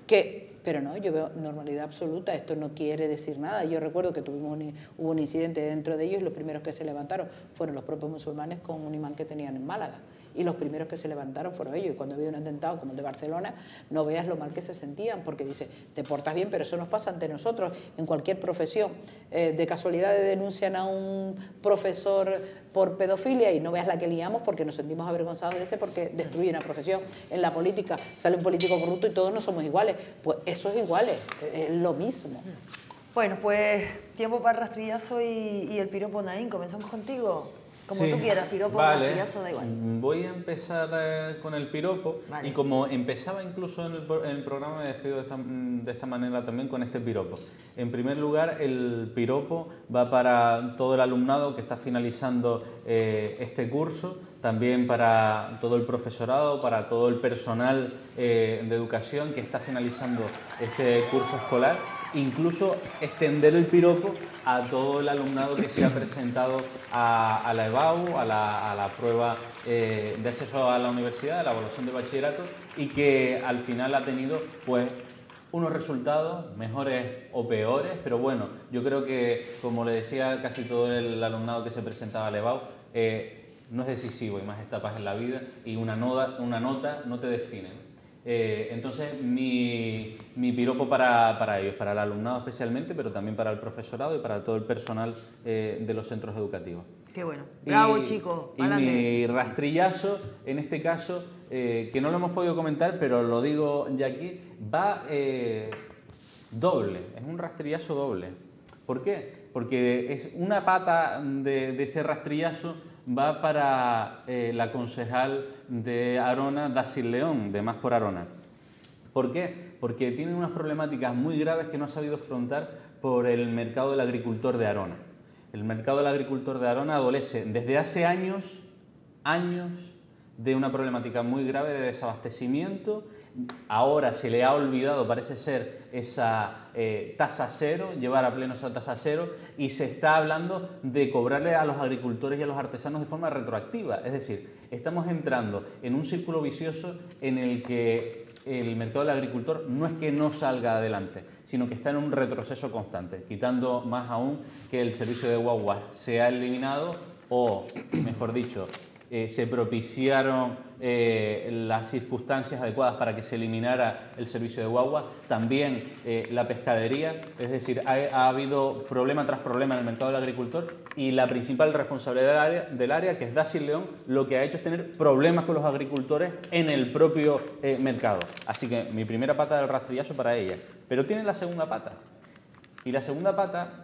pero no, yo veo normalidad absoluta, esto no quiere decir nada. Yo recuerdo que hubo un incidente dentro de ellos y los primeros que se levantaron fueron los propios musulmanes con un imán que tenían en Málaga. Y los primeros que se levantaron fueron ellos. Y cuando había un atentado como el de Barcelona, no veas lo mal que se sentían, porque dice, te portas bien, pero eso nos pasa ante nosotros, en cualquier profesión. De casualidad denuncian a un profesor por pedofilia y no veas la que liamos porque nos sentimos avergonzados de ese porque destruye una profesión. En la política sale un político corrupto y todos no somos iguales. Pues eso es igual, es lo mismo. Bueno, pues tiempo para el rastrillazo y el piropo. Naín, comenzamos contigo. Como Sí, tú quieras, piropo, vale. rastrillazo, da igual. Voy a empezar con el piropo, Vale. y como empezaba incluso en el programa, me despido de esta manera también con este piropo. En primer lugar, el piropo va para todo el alumnado que está finalizando este curso, también para todo el profesorado, para todo el personal de educación que está finalizando este curso escolar, incluso extender el piropo a todo el alumnado que se ha presentado a la EBAU, a la prueba de acceso a la universidad, a la evaluación de bachillerato, y que al final ha tenido pues unos resultados mejores o peores, pero bueno, yo creo que, como le decía casi todo el alumnado que se presentaba a la EBAU, no es decisivo, hay más etapas en la vida y una nota no te define, ¿no? Entonces mi piropo para ellos, para el alumnado especialmente, pero también para el profesorado y para todo el personal de los centros educativos. Qué bueno. Bravo, chicos. Y mi rastrillazo, en este caso, que no lo hemos podido comentar, pero lo digo ya aquí, va doble, es un rastrillazo doble. ¿Por qué? Porque es una pata de ese rastrillazo va para la concejal de Arona, Daciel León, de Más por Arona. ¿Por qué? Porque tiene unas problemáticas muy graves que no ha sabido afrontar por el mercado del agricultor de Arona. El mercado del agricultor de Arona adolece desde hace años de una problemática muy grave de desabastecimiento. Ahora se le ha olvidado, parece ser, esa tasa cero, llevar a pleno esa tasa cero, y se está hablando de cobrarle a los agricultores y a los artesanos de forma retroactiva. Es decir, estamos entrando en un círculo vicioso en el que el mercado del agricultor no es que no salga adelante, sino que está en un retroceso constante, quitando más aún que el servicio de guaguas se ha eliminado, o, mejor dicho, se propiciaron las circunstancias adecuadas para que se eliminara el servicio de guagua, también la pescadería, es decir, ha habido problema tras problema en el mercado del agricultor, y la principal responsabilidad del área, que es Daciel León, lo que ha hecho es tener problemas con los agricultores en el propio mercado. Así que mi primera pata del rastrillazo para ella, pero tiene la segunda pata, y la segunda pata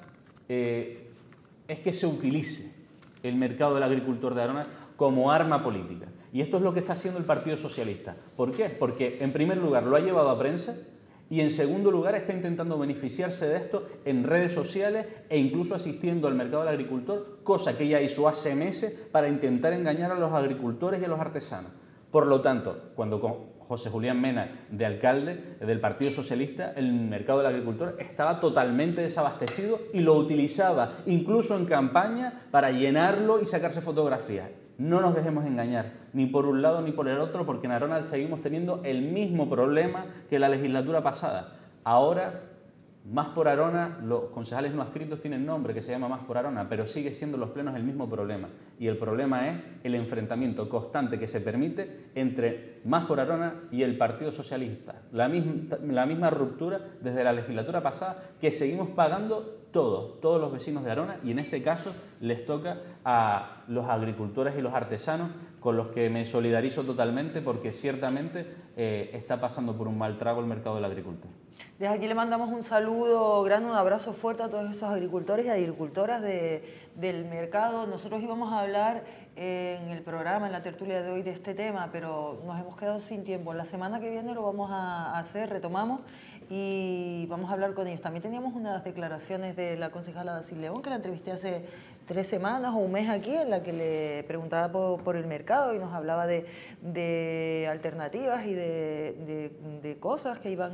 es que se utilice el mercado del agricultor de Arona como arma política. Y esto es lo que está haciendo el Partido Socialista. ¿Por qué? Porque, en primer lugar, lo ha llevado a prensa y, en segundo lugar, está intentando beneficiarse de esto en redes sociales e incluso asistiendo al mercado del agricultor, cosa que ya hizo hace meses para intentar engañar a los agricultores y a los artesanos. Por lo tanto, cuando con José Julián Mena, de alcalde del Partido Socialista, el mercado del agricultor estaba totalmente desabastecido y lo utilizaba incluso en campaña para llenarlo y sacarse fotografías. No nos dejemos engañar, ni por un lado ni por el otro, porque en Arona seguimos teniendo el mismo problema que la legislatura pasada. Ahora, Más por Arona, los concejales no adscritos tienen nombre que se llama Más por Arona, pero sigue siendo los plenos el mismo problema. Y el problema es el enfrentamiento constante que se permite entre Más por Arona y el Partido Socialista. La misma ruptura desde la legislatura pasada que seguimos pagando todos los vecinos de Arona, y en este caso les toca a los agricultores y los artesanos, con los que me solidarizo totalmente, porque ciertamente está pasando por un mal trago el mercado del agricultor. Desde aquí le mandamos un saludo grande, un abrazo fuerte a todos esos agricultores y agricultoras del mercado. Nosotros íbamos a hablar en el programa, en la tertulia de hoy, de este tema, pero nos hemos quedado sin tiempo. La semana que viene lo vamos a hacer, retomamos y vamos a hablar con ellos. También teníamos unas declaraciones de la concejala Daciel León, que la entrevisté hace 3 semanas o un mes aquí, en la que le preguntaba por el mercado y nos hablaba de alternativas y de cosas que iban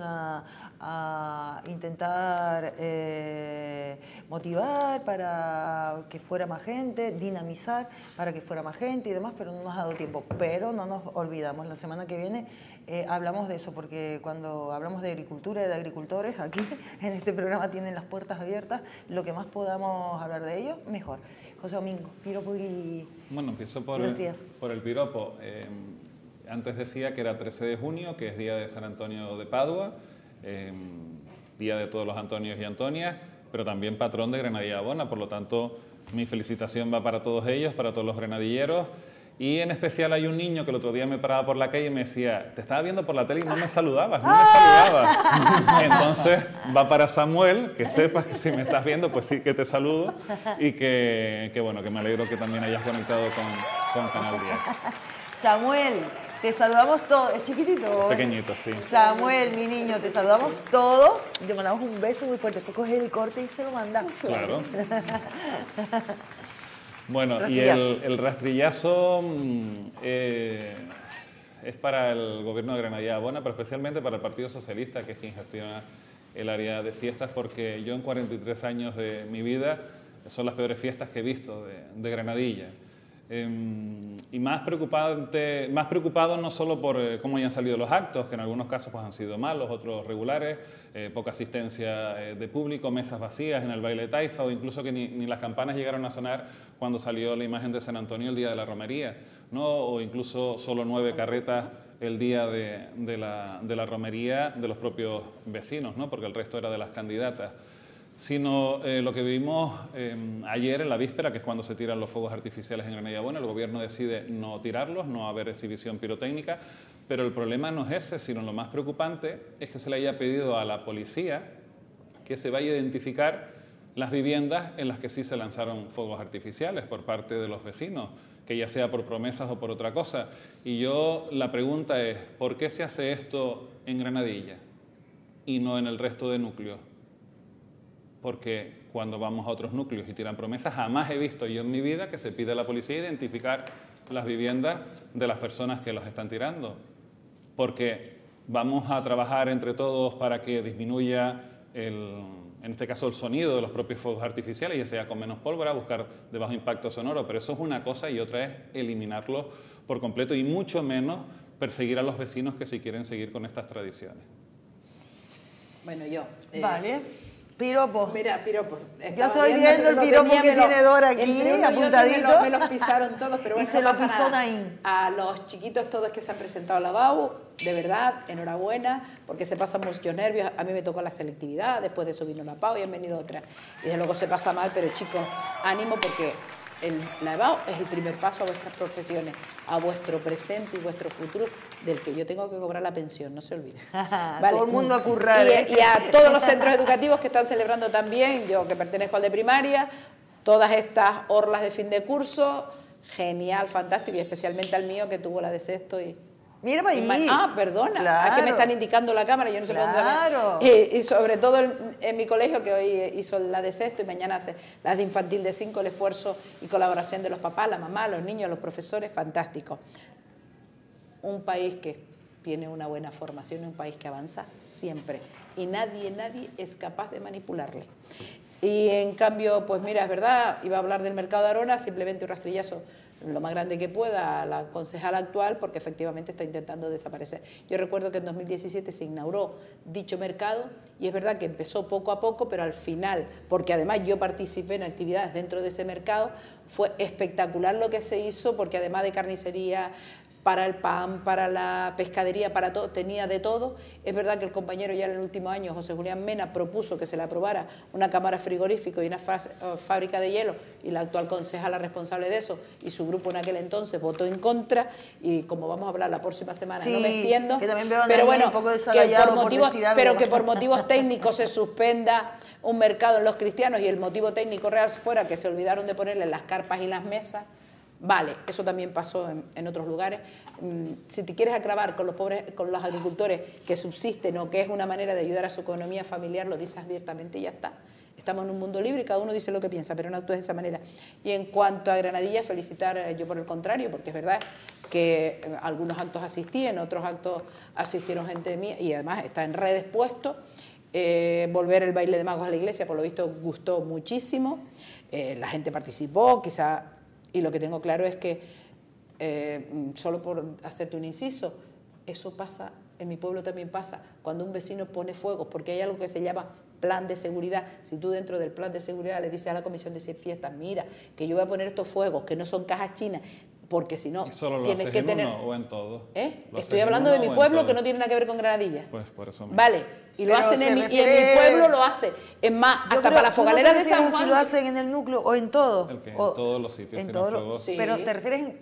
a intentar motivar para que fuera más gente, dinamizar para que fuera más gente y demás, pero no nos ha dado tiempo. Pero no nos olvidamos, la semana que viene hablamos de eso, porque cuando hablamos de agricultura y de agricultores, aquí en este programa tienen las puertas abiertas, lo que más podamos hablar de ellos, mejor. José Domingo, piropo y... Bueno, empiezo por el piropo. Antes decía que era 13 de junio, que es día de San Antonio de Padua, día de todos los Antonios y Antonias, pero también patrón de Granadilla Bona, por lo tanto mi felicitación va para todos ellos, para todos los granadilleros. Y en especial hay un niño que el otro día me paraba por la calle y me decía, te estaba viendo por la tele y no me saludabas, no me saludabas. Entonces va para Samuel, que sepas que si me estás viendo, pues sí que te saludo y que bueno, que me alegro que también hayas conectado con Canal 10. Samuel, te saludamos todos, es chiquitito. Pequeñito, sí. Samuel, mi niño, te saludamos todos, te mandamos un beso muy fuerte, tú coges el corte y se lo mandas. Claro. Bueno, rastrillazo. Y el rastrillazo es para el gobierno de Granadilla Bona, pero especialmente para el Partido Socialista, que es quien gestiona el área de fiestas, porque yo en 43 años de mi vida son las peores fiestas que he visto de Granadilla. Y más preocupado no solo por cómo hayan salido los actos, que en algunos casos pues, han sido malos, otros regulares, poca asistencia de público, mesas vacías en el baile de Taifa, o incluso que ni las campanas llegaron a sonar cuando salió la imagen de San Antonio el día de la romería, ¿no? O incluso solo 9 carretas el día de la romería de los propios vecinos, ¿no? Porque el resto era de las candidatas. Sino lo que vimos ayer en la víspera, que es cuando se tiran los fuegos artificiales en Granadilla Bona. El gobierno decide no tirarlos, no haber exhibición pirotécnica, pero el problema no es ese, sino lo más preocupante es que se le haya pedido a la policía que se vaya a identificar las viviendas en las que sí se lanzaron fuegos artificiales por parte de los vecinos, que ya sea por promesas o por otra cosa. Y la pregunta es, ¿por qué se hace esto en Granadilla y no en el resto de núcleos? Porque cuando vamos a otros núcleos y tiran promesas, jamás he visto yo en mi vida que se pida a la policía identificar las viviendas de las personas que los están tirando. Porque vamos a trabajar entre todos para que disminuya, en este caso, el sonido de los propios fuegos artificiales, ya sea con menos pólvora, buscar de bajo impacto sonoro, pero eso es una cosa y otra es eliminarlos por completo y mucho menos perseguir a los vecinos que si quieren seguir con estas tradiciones. Bueno, yo... Vale. Piropo. Mira, piropo. Yo estoy viendo el piropo que tiene Dora aquí, apuntadito. Me los pisaron todos, pero bueno, y se lo pisó Naín. A los chiquitos todos que se han presentado a la BAU, de verdad, enhorabuena, porque se pasan muchos nervios. A mí me tocó la selectividad, después de eso vino la PAU y han venido otras. Y desde luego se pasa mal, pero chicos, ánimo porque la EBAU es el primer paso a vuestras profesiones, a vuestro presente y vuestro futuro, del que yo tengo que cobrar la pensión, no se olviden. ¿Vale? Todo el mundo a currar. Y a todos los centros educativos que están celebrando también, yo que pertenezco al de primaria, todas estas orlas de fin de curso, genial, fantástico, y especialmente al mío que tuvo la de sexto y... Mira para allí. Perdona, claro. Es que me están indicando la cámara, yo no sé claro. Y sobre todo en mi colegio, que hoy hizo la de sexto y mañana hace las de infantil de 5, el esfuerzo y colaboración de los papás, la mamá, los niños, los profesores, fantástico. Un país que tiene una buena formación, un país que avanza siempre y nadie es capaz de manipularle. Y en cambio, pues mira, es verdad, iba a hablar del mercado de Arona, simplemente un rastrillazo lo más grande que pueda a la concejala actual, porque efectivamente está intentando desaparecer. Yo recuerdo que en 2017 se inauguró dicho mercado y es verdad que empezó poco a poco, pero al final, porque además yo participé en actividades dentro de ese mercado, fue espectacular lo que se hizo, porque además de carnicería, para el pan, para la pescadería, para todo, tenía de todo. Es verdad que el compañero ya en el último año, José Julián Mena, propuso que se le aprobara una cámara frigorífica y una fábrica de hielo, y la actual concejala responsable de eso, y su grupo en aquel entonces votó en contra, y como vamos a hablar la próxima semana, sí, no me extiendo, que también veo pero bueno, un poco que por motivos técnicos se suspenda un mercado en Los Cristianos, y el motivo técnico real fuera que se olvidaron de ponerle las carpas y las mesas. Vale, eso también pasó en otros lugares. Si te quieres acabar con los pobres, con los agricultores que subsisten o que es una manera de ayudar a su economía familiar, lo dices abiertamente y ya está. Estamos en un mundo libre y cada uno dice lo que piensa, pero no actúes de esa manera. Y en cuanto a Granadilla, felicitar yo por el contrario, porque es verdad que algunos actos asistí, en otros actos asistieron gente mía y además está en redes puesto. Volver el baile de magos a la iglesia, por lo visto, gustó muchísimo. La gente participó, quizá... Y lo que tengo claro es que, solo por hacerte un inciso, eso pasa, en mi pueblo también pasa, cuando un vecino pone fuegos, porque hay algo que se llama plan de seguridad. Si tú dentro del plan de seguridad le dices a la comisión de fiestas, mira, que yo voy a poner estos fuegos, que no son cajas chinas, porque si no, tienes que tener... ¿Uno o en todo? Estoy hablando de mi pueblo, que no tiene nada que ver con Granadilla. Pues por eso mismo. Vale. Y lo hacen y en mi pueblo lo hace. Es más, hasta para las foganeras de San Juan. Si lo hacen en el núcleo o en todo. En todos los sitios tienen fuegos. Sí. Pero te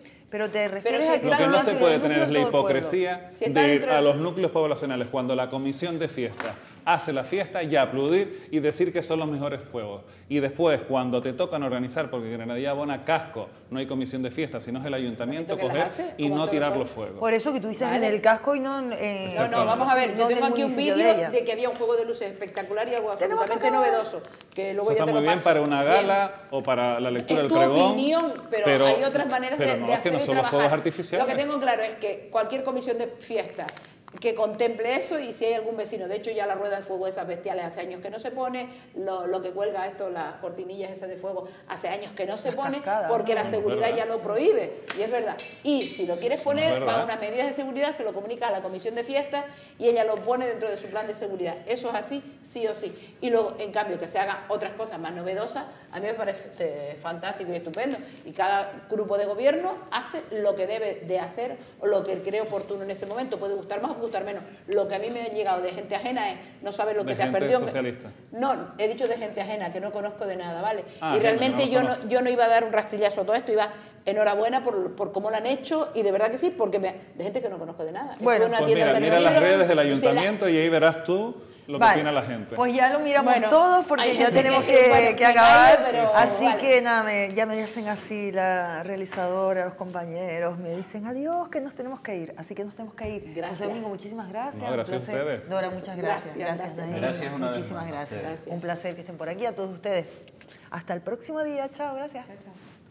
refieres a que lo que no se puede tener es la hipocresía de ir a los núcleos poblacionales cuando la comisión de fiesta hace la fiesta y aplaudir y decir que son los mejores fuegos. Y después, cuando te tocan organizar, porque Granadilla abona casco, no hay comisión de fiesta, sino es el ayuntamiento coger y no tirar los fuegos. Por eso que tú dices en el casco y no en... No, vamos a ver, yo tengo aquí un vídeo de que había un juego de luces espectacular y algo absolutamente novedoso. Que luego eso está muy bien para una gala o para la lectura del pregón. Es tu opinión, pero hay otras maneras de hacer no y son los fuegos trabajar. artificiales. Lo que tengo claro es que cualquier comisión de fiesta que contemple eso, y si hay algún vecino, de hecho ya la rueda de fuego esas bestiales hace años que no se pone, lo que cuelga esto, las cortinillas esas de fuego, hace años que no se pone, porque la seguridad ya lo prohíbe, y es verdad. Y si lo quieres poner, va a unas medidas de seguridad, se lo comunica a la comisión de fiestas y ella lo pone dentro de su plan de seguridad. Eso es así, sí o sí. Y luego, en cambio, que se hagan otras cosas más novedosas, a mí me parece fantástico y estupendo. Y cada grupo de gobierno hace lo que debe de hacer o lo que cree oportuno en ese momento. Puede gustar más o gustar menos. Lo que a mí me ha llegado de gente ajena es, no sabes lo que te has perdido. Socialista. No, he dicho de gente ajena, que no conozco de nada, ¿vale? Y realmente yo no iba a dar un rastrillazo a todo esto, iba enhorabuena por cómo lo han hecho, y de verdad que sí, porque de gente que no conozco de nada. Bueno, pues mira las redes del ayuntamiento y ahí verás tú lo que opina la gente. Pues ya lo miramos todos porque ya tenemos que acabar. Así que nada, ya me dicen así la realizadora, los compañeros, me dicen adiós, que nos tenemos que ir. Así que nos tenemos que ir. Gracias. José Domingo, muchísimas gracias. No, gracias a ustedes. Dora, muchas gracias. Gracias, Naim. Gracias una vez Muchísimas más. gracias. Un placer que estén por aquí, a todos ustedes. Hasta el próximo día. Chao, gracias. Chao.